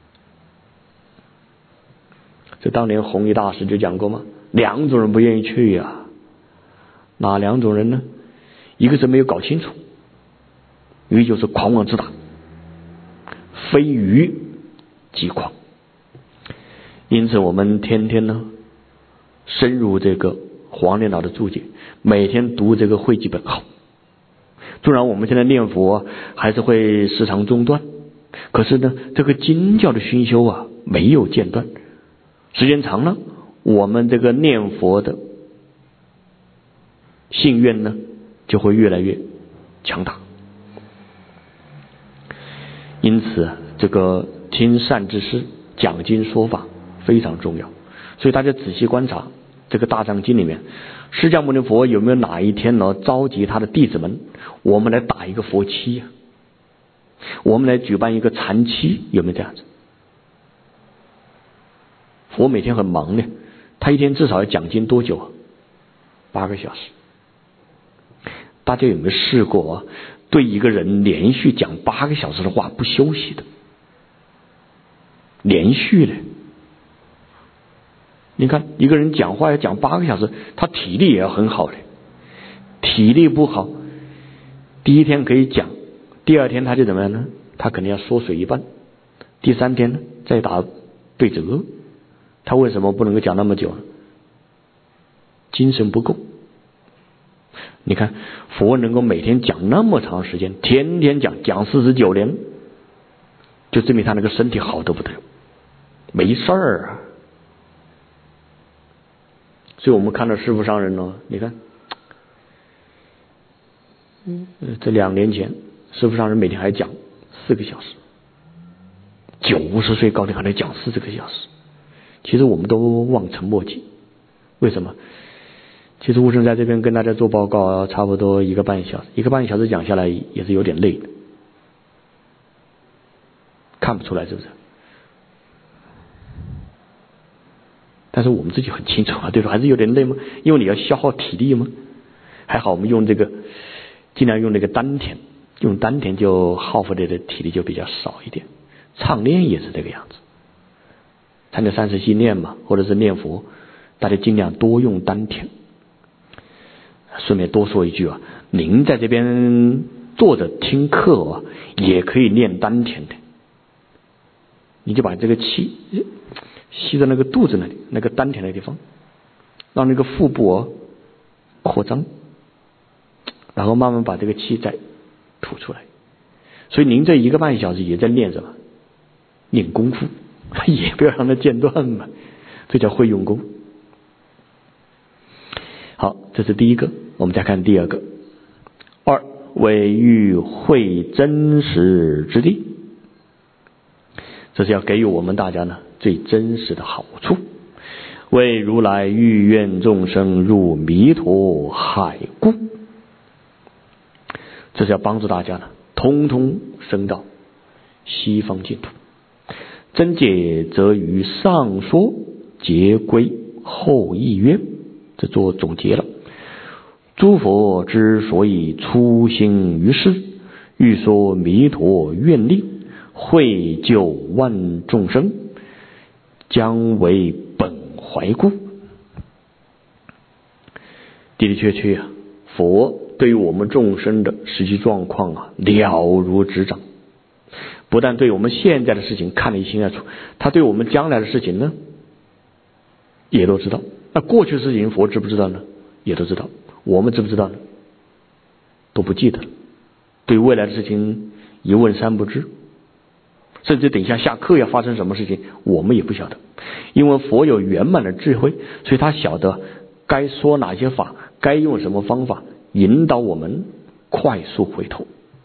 这当年弘一大师就讲过嘛，2种人不愿意去呀。哪2种人呢？一个是没有搞清楚，一个就是狂妄自大，非愚即狂。因此我们天天呢深入这个黄念老的注解，每天读这个汇集本好。纵然我们现在念佛还是会时常中断，可是呢这个经教的熏修没有间断，时间长了，我们这个念佛的信愿呢就会越来越强大。因此这个听善知识讲经说法非常重要。所以大家仔细观察这个大藏经里面，释迦牟尼佛有没有哪一天召集他的弟子们，我们来打一个佛七我们来举办一个禅期，有没有这样子？佛每天很忙的，他一天至少要讲经多久？8个小时。 大家有没有试过啊？对一个人连续讲8个小时的话不休息的，连续的。你看一个人讲话要讲8个小时，他体力也要很好的，体力不好，第一天可以讲，第二天他就怎么样呢？他肯定要缩水一半，第3天呢再打对折。他为什么不能够讲那么久呢？精神不够。你看佛能够每天讲那么长时间，天天讲49年，就证明他那个身体好得不得了，没事儿啊。所以我们看到师父上人呢，你看这2年前师父上人每天还讲4个小时，90岁高龄还得讲40个小时。其实我们都望尘莫及。为什么？其实悟生在这边跟大家做报告差不多1个半小时，1个半小时讲下来也是有点累的，看不出来是不是？但是我们自己很清楚啊，对吧？还是有点累吗？因为你要消耗体力吗？还好我们用这个，尽量用那个丹田，用丹田就耗费的体力就比较少一点。唱念也是这个样子，参加30系念嘛，或者是念佛，大家尽量多用丹田。顺便多说一句啊，您在这边坐着听课啊，也可以练丹田的。你就把这个气吸在那个肚子那里，那个丹田的地方，让那个腹部扩张，然后慢慢把这个气再吐出来。所以您这1个半小时也在练什么？练功夫，也不要让它间断嘛，这叫会用功。好，这是第一个。我们再看第2个。2为欲会真实之地，这是要给予我们大家呢最真实的好处。为如来欲愿众生入弥陀海故，这是要帮助大家呢通通升到西方净土。真解则于上说，结归后意曰，这做总结了。诸佛之所以出行于世，欲说弥陀愿力，会救万众生，将为本怀故。的的确确啊，佛对于我们众生的实际状况啊了如指掌，不但对我们现在的事情看得一清二楚，他对我们将来的事情呢也都知道。那过去的事情佛知不知道呢？也都知道。我们知不知道呢？都不记得。对未来的事情一问三不知，甚至等一下下课要发生什么事情我们也不晓得。因为佛有圆满的智慧，所以他晓得该说哪些法，该用什么方法引导我们快速回头。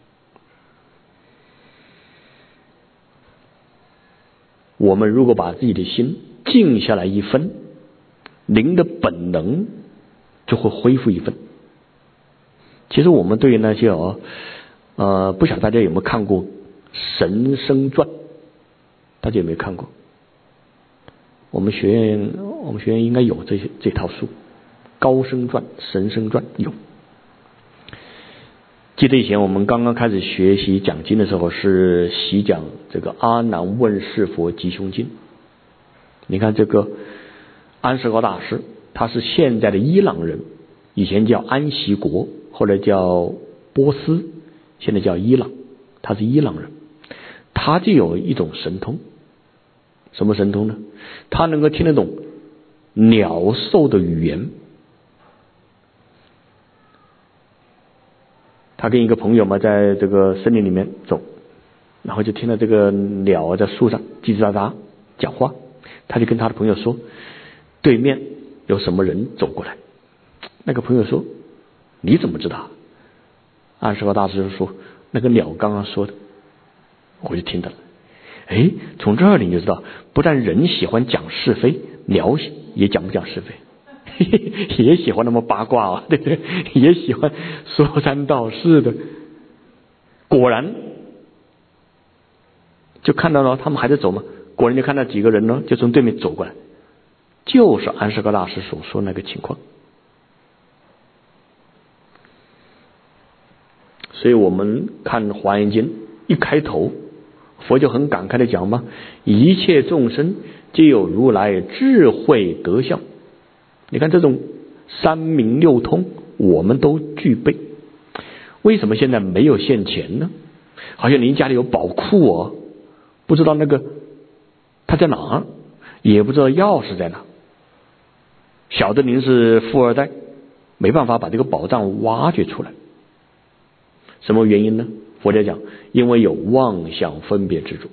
我们如果把自己的心静下来1分，灵的本能就会恢复1分。其实我们对于那些不晓得大家有没有看过《神生传》？大家有没有看过？我们学院应该有这套书，《高僧传》《神生传》有。记得以前我们刚刚开始学习讲经的时候，是习讲这个阿难问世佛吉凶经。你看这个安世高大师，他是现在的伊朗人，以前叫安息国，后来叫波斯，现在叫伊朗，他是伊朗人。他就有一种神通，什么神通呢？他能够听得懂鸟兽的语言。他跟一个朋友嘛，在这个森林里面走，然后就听到这个鸟在树上叽叽喳喳讲话，他就跟他的朋友说，对面有什么人走过来。那个朋友说，你怎么知道？安世高大师说，那个鸟刚刚说的，我就听到了。哎，从这里你就知道，不但人喜欢讲是非，鸟也讲不讲是非，也喜欢那么八卦啊，对不对？也喜欢说三道四的。果然就看到了，他们还在走嘛，果然就看到几个人呢，就从对面走过来，就是安世高大师所说那个情况。 所以我们看《华严经》一开头，佛就很感慨的讲嘛，一切众生皆有如来智慧德相。你看这种三明六通我们都具备，为什么现在没有现钱呢？好像您家里有宝库哦，不知道那个它在哪儿，也不知道钥匙在哪，晓得您是富二代，没办法把这个宝藏挖掘出来。什么原因呢？佛家讲，因为有妄想分别执着。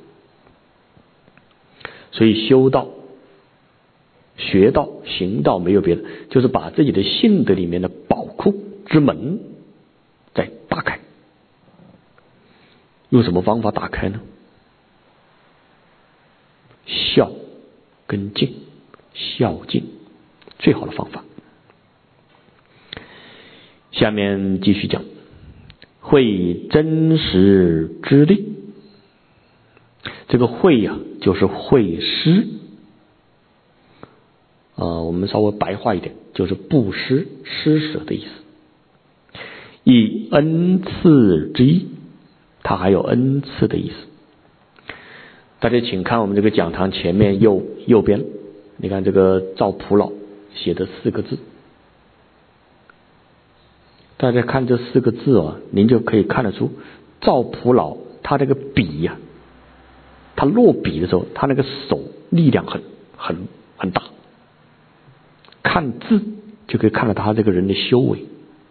所以修道、学道、行道没有别的，就是把自己的性德里面的宝库之门再打开。用什么方法打开呢？孝跟敬，孝敬最好的方法。下面继续讲，会真实之力。这个会呀，就是会施。我们稍微白话一点，就是布施、施舍的意思。以恩赐之意，它还有恩赐的意思。大家请看我们这个讲堂前面右边，你看这个赵普老写的4个字。大家看这4个字啊，您就可以看得出赵普老他这个笔呀，他落笔的时候，他那个手力量很大。看字就可以看到他这个人的修为。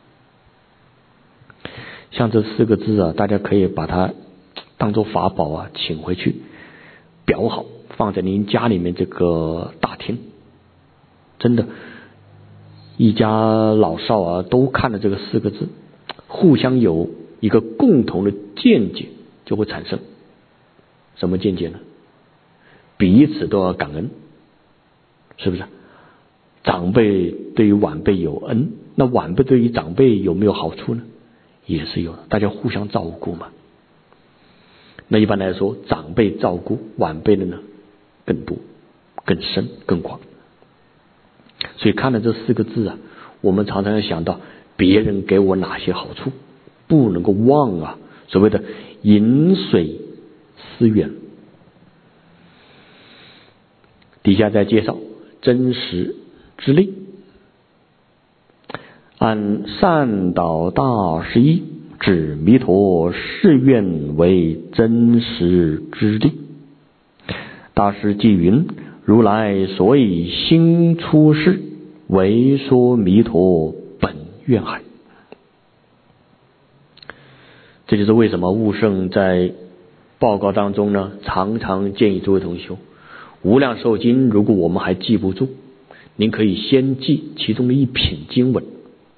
像这4个字啊，大家可以把它当做法宝啊，请回去裱好，放在您家里面这个大厅。真的，一家老少啊，都看了这个4个字，互相有一个共同的见解就会产生。什么见解呢？彼此都要感恩，是不是？长辈对于晚辈有恩，那晚辈对于长辈有没有好处呢？也是有的，大家互相照顾嘛。那一般来说，长辈照顾晚辈的呢更多、更深、更广。所以看了这4个字啊，我们常常要想到别人给我哪些好处，不能够忘啊。所谓的饮水思源。底下再介绍真实之力。按善导大师意，指弥陀誓愿为真实之力。大师即云：如来所以心出世，为说弥陀本愿海。这就是为什么悟圣在报告当中呢，常常建议诸位同修，无量寿经如果我们还记不住，您可以先记其中的一品经文。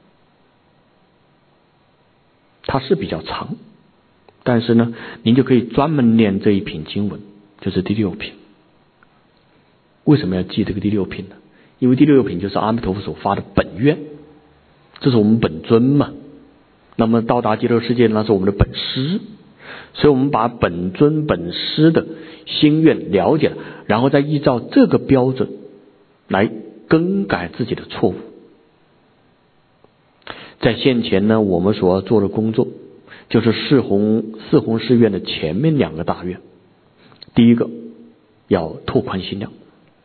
它是比较长，但是呢，您就可以专门念这一品经文，就是第6品。为什么要记这个第6品呢？因为第6品就是阿弥陀佛所发的本愿，这是我们本尊嘛。那么到达极乐世界，那是我们的本师，所以我们把本尊本师的心愿了解了，然后再依照这个标准来更改自己的错误。在现前呢，我们所要做的工作就是四弘誓愿的前面2个大愿。第一个要拓宽心量，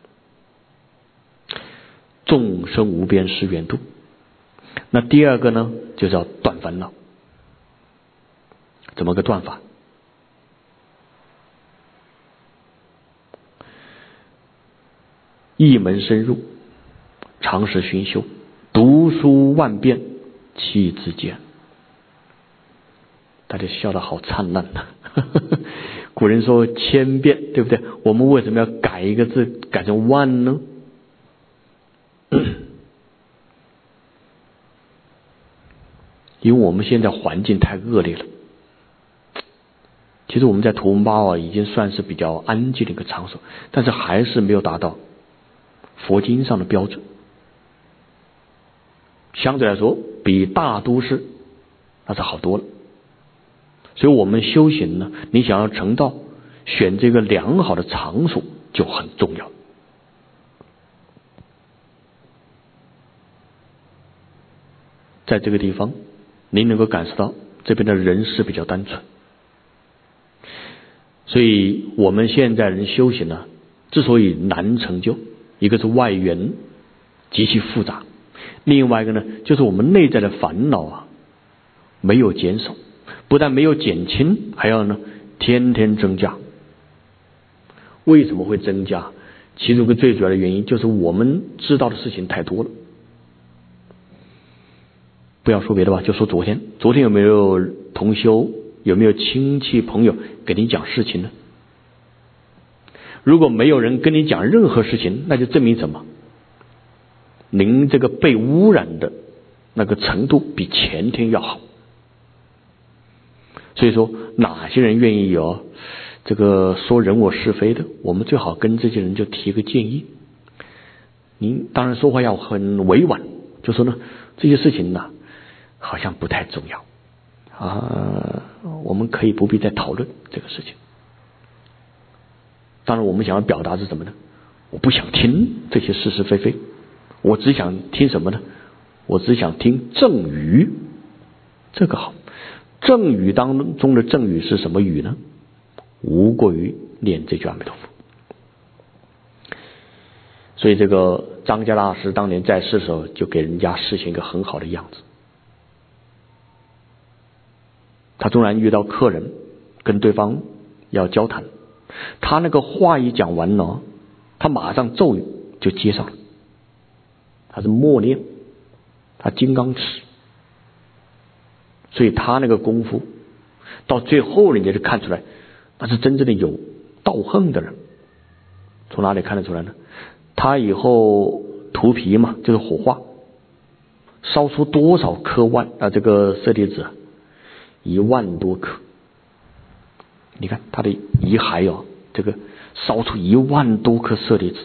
众生无边誓愿度。那第2个呢，就是要断烦恼。怎么个断法？一门深入，常时熏修，读书万遍，其义自见。大家笑得好灿烂呐！古人说千遍，对不对？我们为什么要改一个字，改成万呢？因为我们现在环境太恶劣了。其实我们在图文巴瓦已经算是比较安静的一个场所，但是还是没有达到佛经上的标准。相对来说，比大都市那是好多了。所以我们修行呢，你想要成道，选这个良好的场所就很重要。在这个地方，您能够感受到这边的人是比较单纯。所以我们现在人修行呢，之所以难成就，一个是外缘极其复杂，另外一个呢，就是我们内在的烦恼啊没有减少，不但没有减轻，还要呢天天增加。为什么会增加？其中一个最主要的原因就是我们知道的事情太多了。不要说别的吧，就说昨天有没有同修，有没有亲戚朋友给你讲事情呢？如果没有人跟你讲任何事情，那就证明什么？您这个被污染的那个程度比前天要好。所以说哪些人愿意有这个说人我是非的，我们最好跟这些人就提个建议。您当然说话要很委婉，就说呢这些事情呢好像不太重要我们可以不必再讨论这个事情。当然我们想要表达是什么呢？我不想听这些是是非非，我只想听什么呢？我只想听正语。这个好，正语当中的正语是什么语呢？无过于念这句阿弥陀佛。所以这个张家大师当年在世的时候，就给人家实现一个很好的样子。他纵然遇到客人跟对方要交谈，他那个话一讲完了，他马上咒语就接上了，他是默念，他金刚持。所以他那个功夫到最后人家就看出来，那是真正的有道行的人。从哪里看得出来呢？他以后涂皮嘛，就是火化，烧出多少颗这个舍利子10000多颗。你看他的遗骸这个烧出10000多颗舍利子。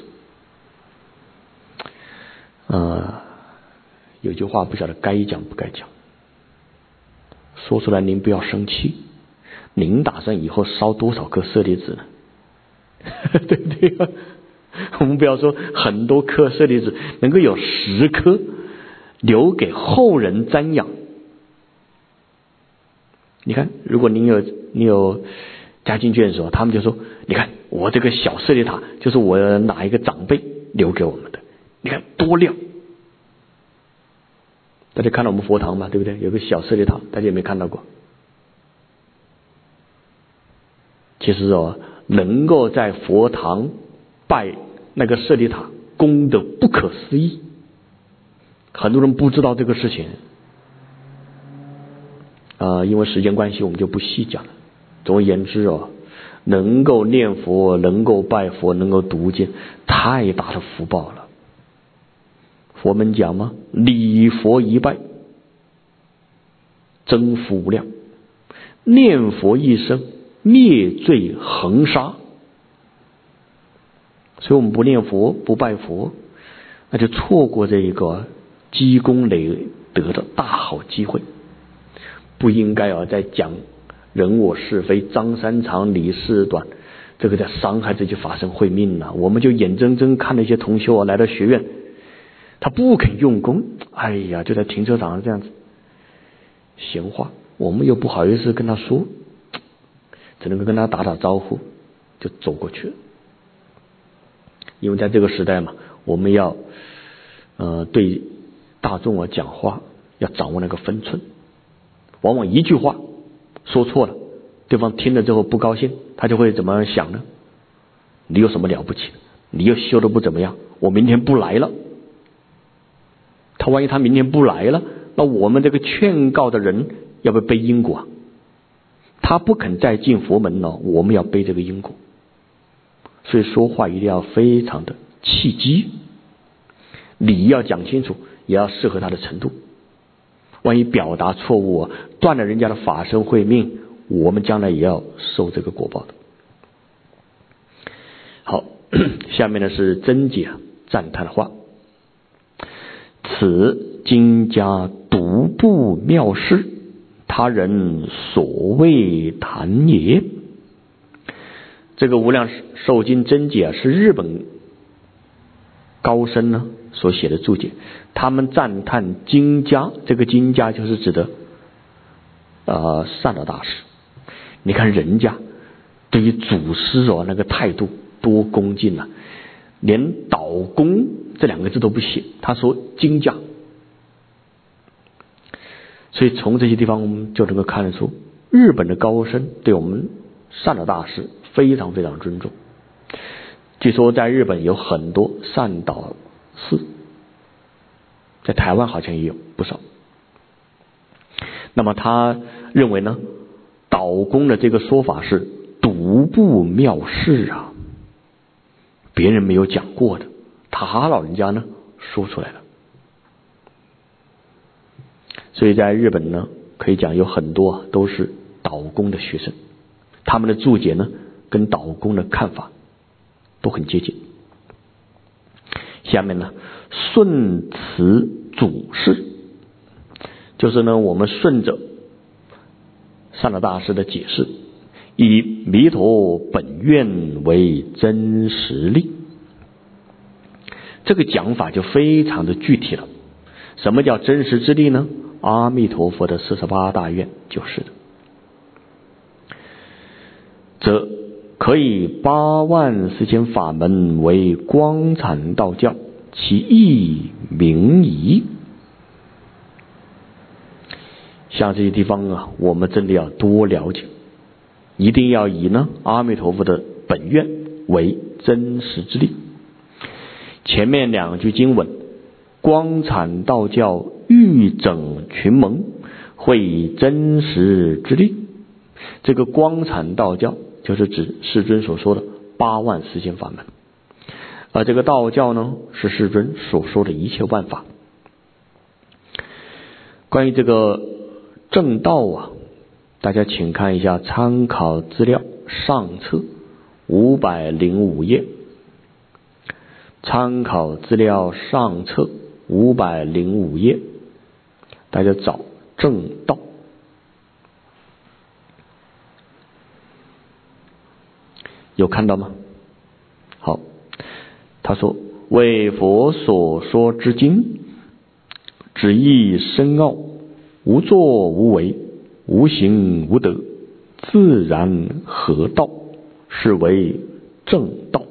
有句话不晓得该讲不该讲，说出来您不要生气。您打算以后烧多少颗舍利子呢？对不对啊？我们不要说很多颗舍利子，能够有10颗留给后人瞻仰。你看，如果你有家境眷属，他们就说，你看我这个小舍利塔就是我哪一个长辈留给我们的，你看多亮。大家看到我们佛堂嘛，对不对？有个小舍利塔，大家有没有看到过？其实能够在佛堂拜那个舍利塔，功德不可思议。很多人不知道这个事情因为时间关系我们就不细讲了。总而言之能够念佛，能够拜佛，能够读经，太大的福报了。佛门讲吗？礼佛一拜，增福无量；念佛一生，灭罪恒沙。所以我们不念佛，不拜佛，那就错过这一个积功累德的大好机会。不应该再讲人我是非，张三长李四短，这个在伤害自己法身慧命了。我们就眼睁睁看那些同修来到学院，他不肯用功，哎呀，就在停车场这样子闲话，我们又不好意思跟他说，只能够跟他打打招呼就走过去了。因为在这个时代嘛，我们要对大众讲话要掌握那个分寸。往往一句话说错了，对方听了之后不高兴，他就会怎么想呢？你有什么了不起？你又修得不怎么样，我明天不来了。万一他明天不来了，那我们这个劝告的人要不要背因果？他不肯再进佛门了，我们要背这个因果。所以说话一定要非常的契机，理要讲清楚，也要适合他的程度。万一表达错误断了人家的法身慧命，我们将来也要受这个果报的。好，下面呢是真解赞叹的话：此经家独步妙事，他人所谓谈也。这个无量寿经真解是日本高僧呢所写的注解，他们赞叹经家，这个经家就是指的善导大师，你看人家对于祖师那个态度多恭敬啊，连导公这2个字都不写，他说精驾。所以从这些地方我们就能够看得出，日本的高僧对我们善导大师非常非常尊重。据说在日本有很多善导寺，在台湾好像也有不少。那么他认为呢，导公的这个说法是独步妙事啊，别人没有讲过的，他老人家呢说出来了。所以在日本呢，可以讲有很多都是导公的学生，他们的注解呢跟导公的看法都很接近。下面呢，顺此祖师，就是呢我们顺着善导大师的解释，以弥陀本愿为真实力。这个讲法就非常的具体了。什么叫真实之力呢？阿弥陀佛的48大愿就是的。则可以84000法门为光阐道教，其义明矣。像这些地方啊，我们真的要多了解，一定要以呢阿弥陀佛的本愿为真实之力。前面2句经文，光阐道教欲整群盟，会真实之力。这个光阐道教就是指世尊所说的84000法门，而这个道教呢，是世尊所说的一切万法。关于这个正道啊，大家请看一下参考资料上册505页，参考资料上册505页，大家找正道。有看到吗？好，他说为佛所说之经，旨意深奥，无作无为，无行无德，自然合道，是为正道。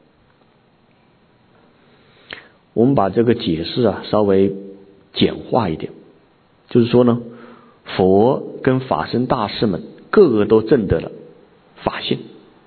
我们把这个解释啊稍微简化一点，就是说呢，佛跟法身大士们个个都证得了法性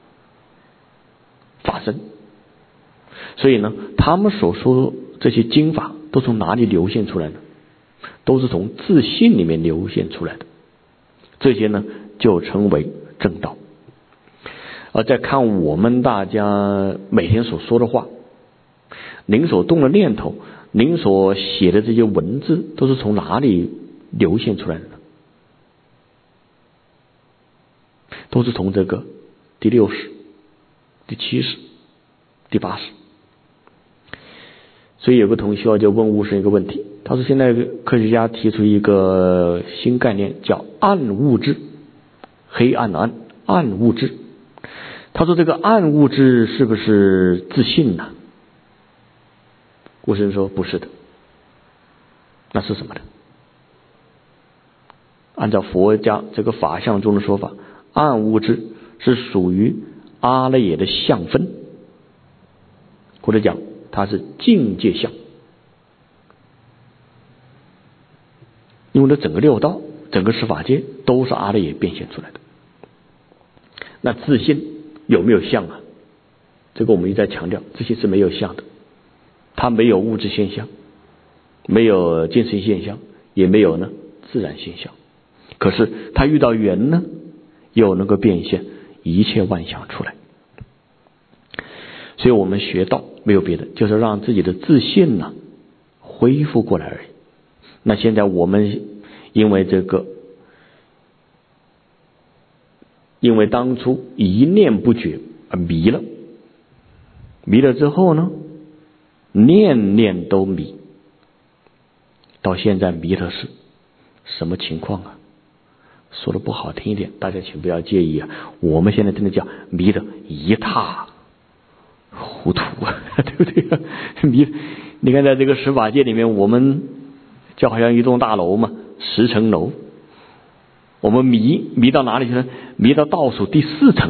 法身，所以呢他们所说这些经法都从哪里流现出来呢？都是从自信里面流现出来的，这些呢就称为正道。而再看我们大家每天所说的话，您所动的念头，您所写的这些文字，都是从哪里流现出来的呢？都是从这个第6识、第7识、第8识。所以有个同学就问悟生一个问题，他说现在科学家提出一个新概念，叫暗物质，黑暗的暗，暗物质。他说这个暗物质是不是自信呢？悟生说不是的。那是什么呢？按照佛家这个法相中的说法，暗物质是属于阿赖耶的相分，或者讲它是境界相。因为这整个6道，整个十法界都是阿赖耶变现出来的。那自信有没有相啊？这个我们一再强调，自信是没有相的，它没有物质现象，没有精神现象，也没有呢自然现象。可是它遇到缘呢，又能够变现一切万象出来。所以我们学道没有别的，就是让自己的自信呢恢复过来而已。那现在我们因为当初一念不觉而迷了，迷了之后呢，念念都迷，到现在迷的是什么情况啊？说的不好听一点，大家请不要介意啊，我们现在真的叫迷得一塌糊涂啊，对不对啊？迷，你看在这个十法界里面，我们就好像一栋大楼嘛，10层楼， 我们迷到哪里去呢？迷到倒数第4层，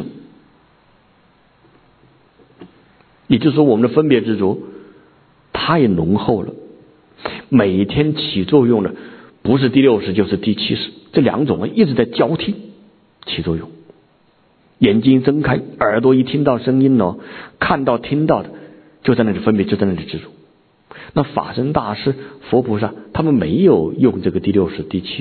也就是说我们的分别执着太浓厚了，每天起作用的不是第60就是第70，这2种一直在交替起作用。眼睛睁开，耳朵一听到声音呢，看到听到的就在那里分别，就在那里执着。那法身大师、佛菩萨他们没有用这个第60、第70，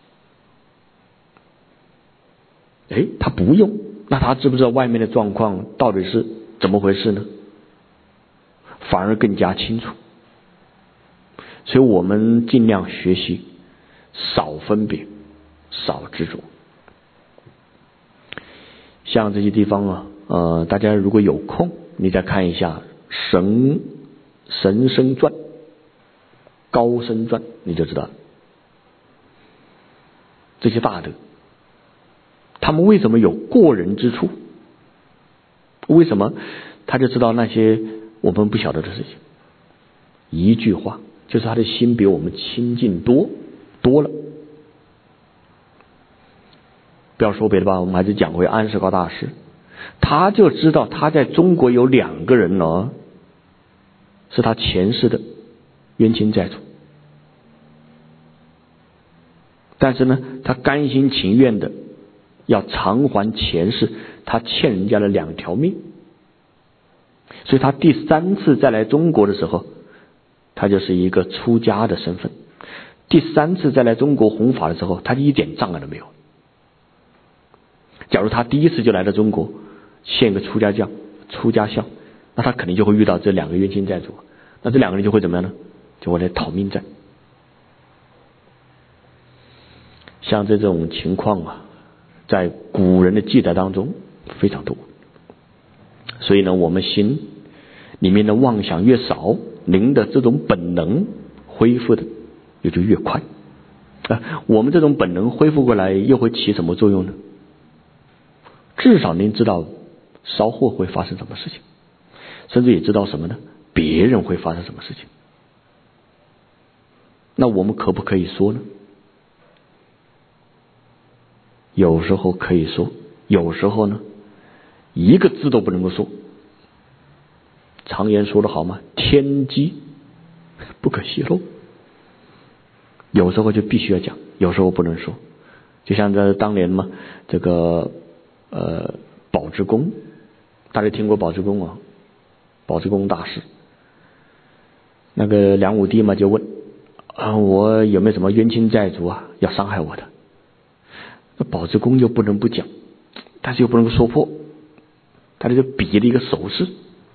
他不用，那他知不知道外面的状况到底是怎么回事呢？反而更加清楚。所以我们尽量学习少分别，少执着。像这些地方大家如果有空，你再看一下神僧传、高僧传，你就知道了。这些大德，他们为什么有过人之处？为什么他就知道那些我们不晓得的事情？一句话，就是他的心比我们清净多了。不要说别的吧，我们还是讲回安世高大师，他就知道他在中国有2个人呢，是他前世的冤亲债主，但是呢，他甘心情愿的要偿还前世他欠人家的2条命，所以他第3次再来中国的时候，他就是一个出家的身份。第3次再来中国弘法的时候，他一点障碍都没有。假如他第1次就来到中国现个出家相，那他肯定就会遇到这2个冤亲债主，那这2个人就会怎么样呢？就会来讨命债。像这种情况在古人的记载当中非常多。所以呢，我们心里面的妄想越少，您的这种本能恢复的也就越快。我们这种本能恢复过来又会起什么作用呢？至少您知道稍后会发生什么事情，甚至也知道什么呢？别人会发生什么事情。那我们可不可以说呢？有时候可以说，有时候呢一个字都不能够说。常言说得好嘛，天机不可泄露。有时候就必须要讲，有时候不能说。就像在当年嘛，这个宝志公，大家听过宝志公宝志公大师。那个梁武帝嘛就问我有没有什么冤亲债主要伤害我的？那宝志公又不能不讲，但是又不能够说破，他就比了一个手势，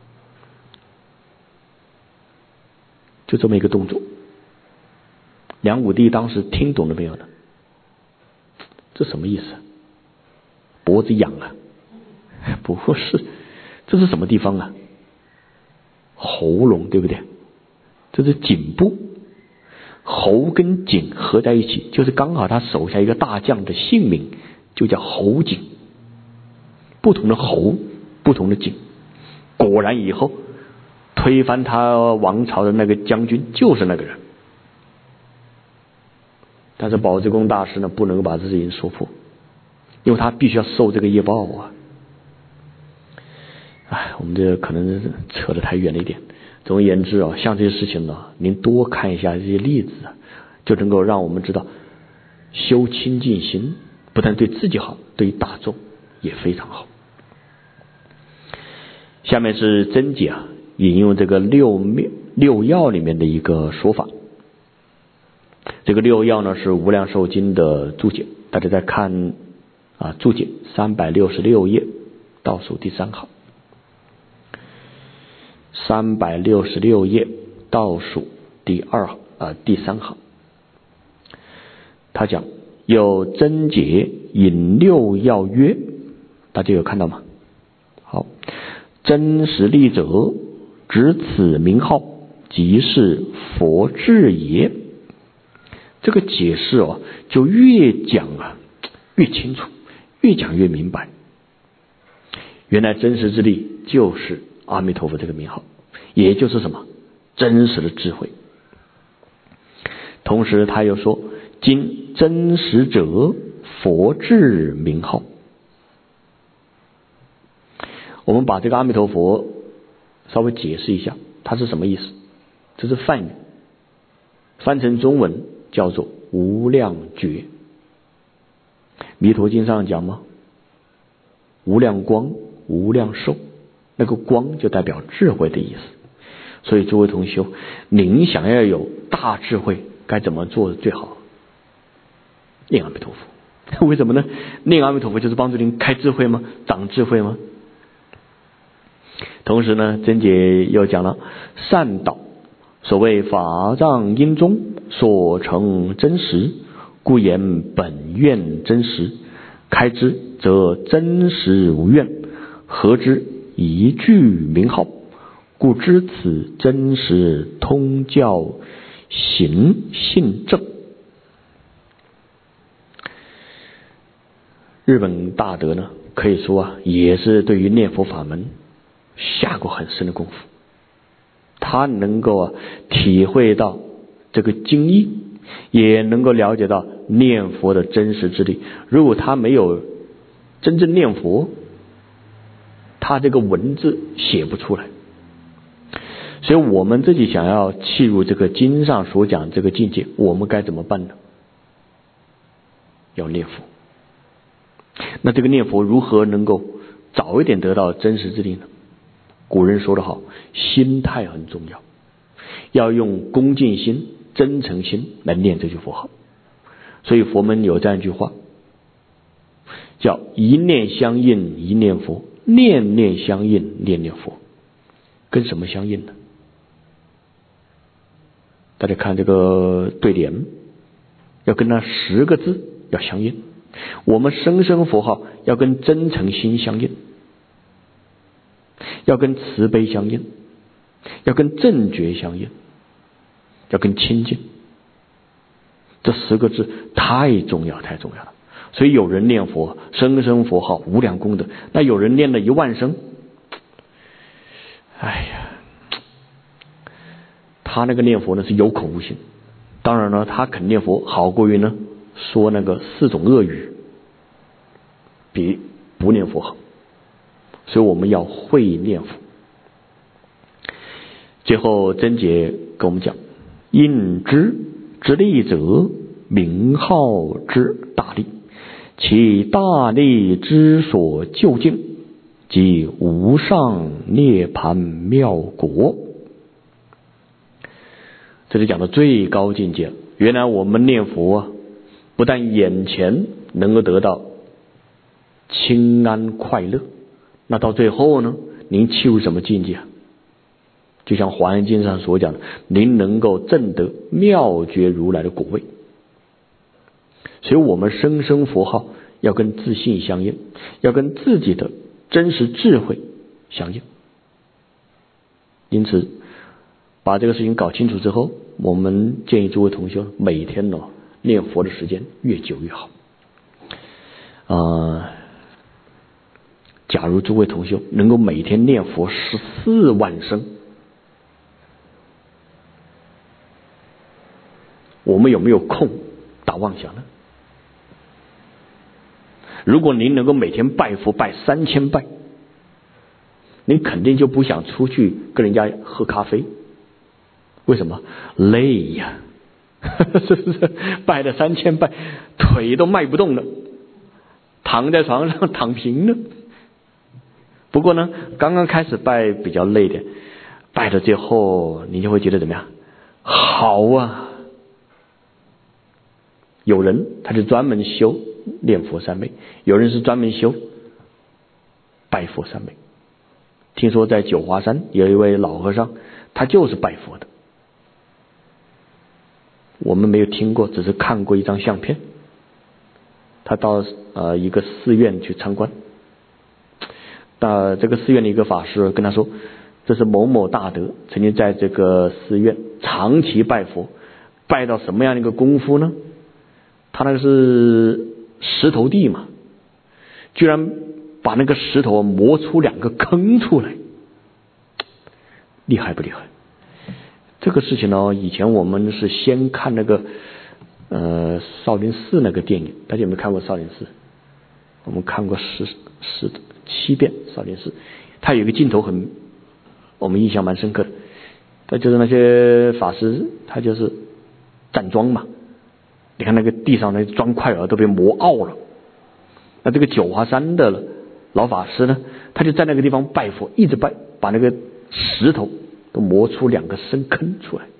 就这么一个动作。梁武帝当时听懂了没有呢？这什么意思？脖子痒不是，这是什么地方喉咙，对不对？这是颈部，喉跟颈合在一起，就是刚好他手下一个大将的姓名就叫侯景。不同的侯，不同的景。果然以后推翻他王朝的那个将军就是那个人。但是宝志公大师呢，不能够把这事情说破，因为他必须要受这个业报我们这可能扯得太远了一点。总而言之像这些事情呢，您多看一下这些例子就能够让我们知道，修清净心不但对自己好，对于大众也非常好。下面是真解引用这个六要里面的一个说法。这个六要呢是无量寿经的注解，大家再看注解366页倒数第3行。366页倒数第3行，他讲有真解引六要曰，大家有看到吗？好，真实力者，指此名号，即是佛智也。这个解释就越讲越清楚，越讲越明白。原来真实之力就是阿弥陀佛这个名号，也就是什么？真实的智慧。同时他又说，今真实者， 佛智名号。我们把这个阿弥陀佛稍微解释一下，它是什么意思？这是梵语，翻成中文叫做无量觉。弥陀经上讲吗？无量光无量寿，那个光就代表智慧的意思。所以诸位同修，您想要有大智慧该怎么做最好？念阿弥陀佛。为什么呢？念阿弥陀佛就是帮助您开智慧吗？长智慧吗？同时呢，真解又讲了善导，所谓法藏因中所成真实，故言本愿真实，开之则真实无怨，合之一句名号，故知此真实通教行信正。日本大德呢，可以说啊，也是对于念佛法门下过很深的功夫，他能够体会到这个经义，也能够了解到念佛的真实之力。如果他没有真正念佛，他这个文字写不出来。所以我们自己想要契入这个经上所讲这个境界，我们该怎么办呢？要念佛。那这个念佛如何能够早一点得到真实之力呢？古人说得好，心态很重要，要用恭敬心、真诚心来念这句佛号。所以佛门有这样一句话，叫一念相应一念佛，念念相应念念佛。跟什么相应呢？大家看这个对联，要跟那10个字要相应。我们声声佛号要跟真诚心相应，要跟慈悲相应，要跟正觉相应，要跟清净。这10个字太重要太重要了。所以有人念佛声声佛号无量功德，那有人念了1万声，哎呀，他那个念佛呢是有口无心。当然了，他肯念佛好过于呢说那个4种恶语，比不念佛好。所以我们要会念佛。最后真解跟我们讲，应知之力者，名号之大力，其大力之所究竟，即无上涅槃妙果。这里讲的最高境界。原来我们念佛啊，不但眼前能够得到清安快乐，那到最后呢，您契入什么境界啊？就像华严经上所讲的，您能够证得妙觉如来的果位。所以我们声声佛号要跟自信相应，要跟自己的真实智慧相应。因此把这个事情搞清楚之后，我们建议诸位同学每天呢念佛的时间越久越好。假如诸位同学能够每天念佛14万声，我们有没有空打妄想呢？如果您能够每天拜佛拜3000拜，您肯定就不想出去跟人家喝咖啡。为什么？累呀，是不是？拜了3000拜，腿都迈不动了，躺在床上躺平了。不过呢，刚刚开始拜比较累点，拜了之后你就会觉得怎么样？好啊！有人他就专门修念佛三昧，有人是专门修拜佛三昧。听说在九华山有一位老和尚，他就是拜佛的。我们没有听过，只是看过一张相片。他到一个寺院去参观，这个寺院的一个法师跟他说，这是某某大德曾经在这个寺院长期拜佛，拜到什么样的一个功夫呢？他那个是石头地嘛，居然把那个石头磨出2个坑出来，厉害不厉害？这个事情呢，以前我们是先看那个少林寺那个电影，大家有没有看过少林寺？我们看过7遍少林寺，它有一个镜头我们印象蛮深刻的，它就是那些法师，他就是站桩嘛，你看那个地上的砖块都被磨凹了，那这个九华山的老法师呢，他就在那个地方拜佛，一直拜，把那个石头都磨出2个深坑出来。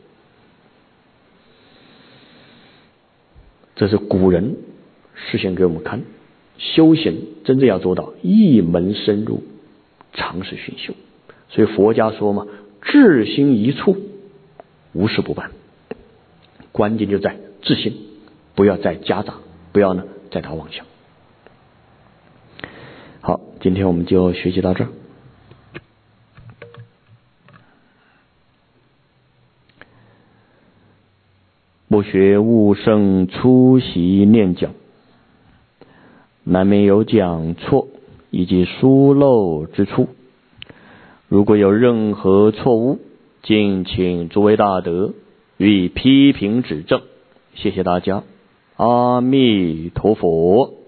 这是古人示现给我们看，修行真正要做到一门深入，常识熏修。所以佛家说嘛，至心一处，无事不办。关键就在自信，不要再夹杂，不要呢再打妄想。好，今天我们就学习到这儿。不学无胜出席念讲，难免有讲错以及疏漏之处。如果有任何错误，敬请诸位大德予以批评指正。谢谢大家，阿弥陀佛。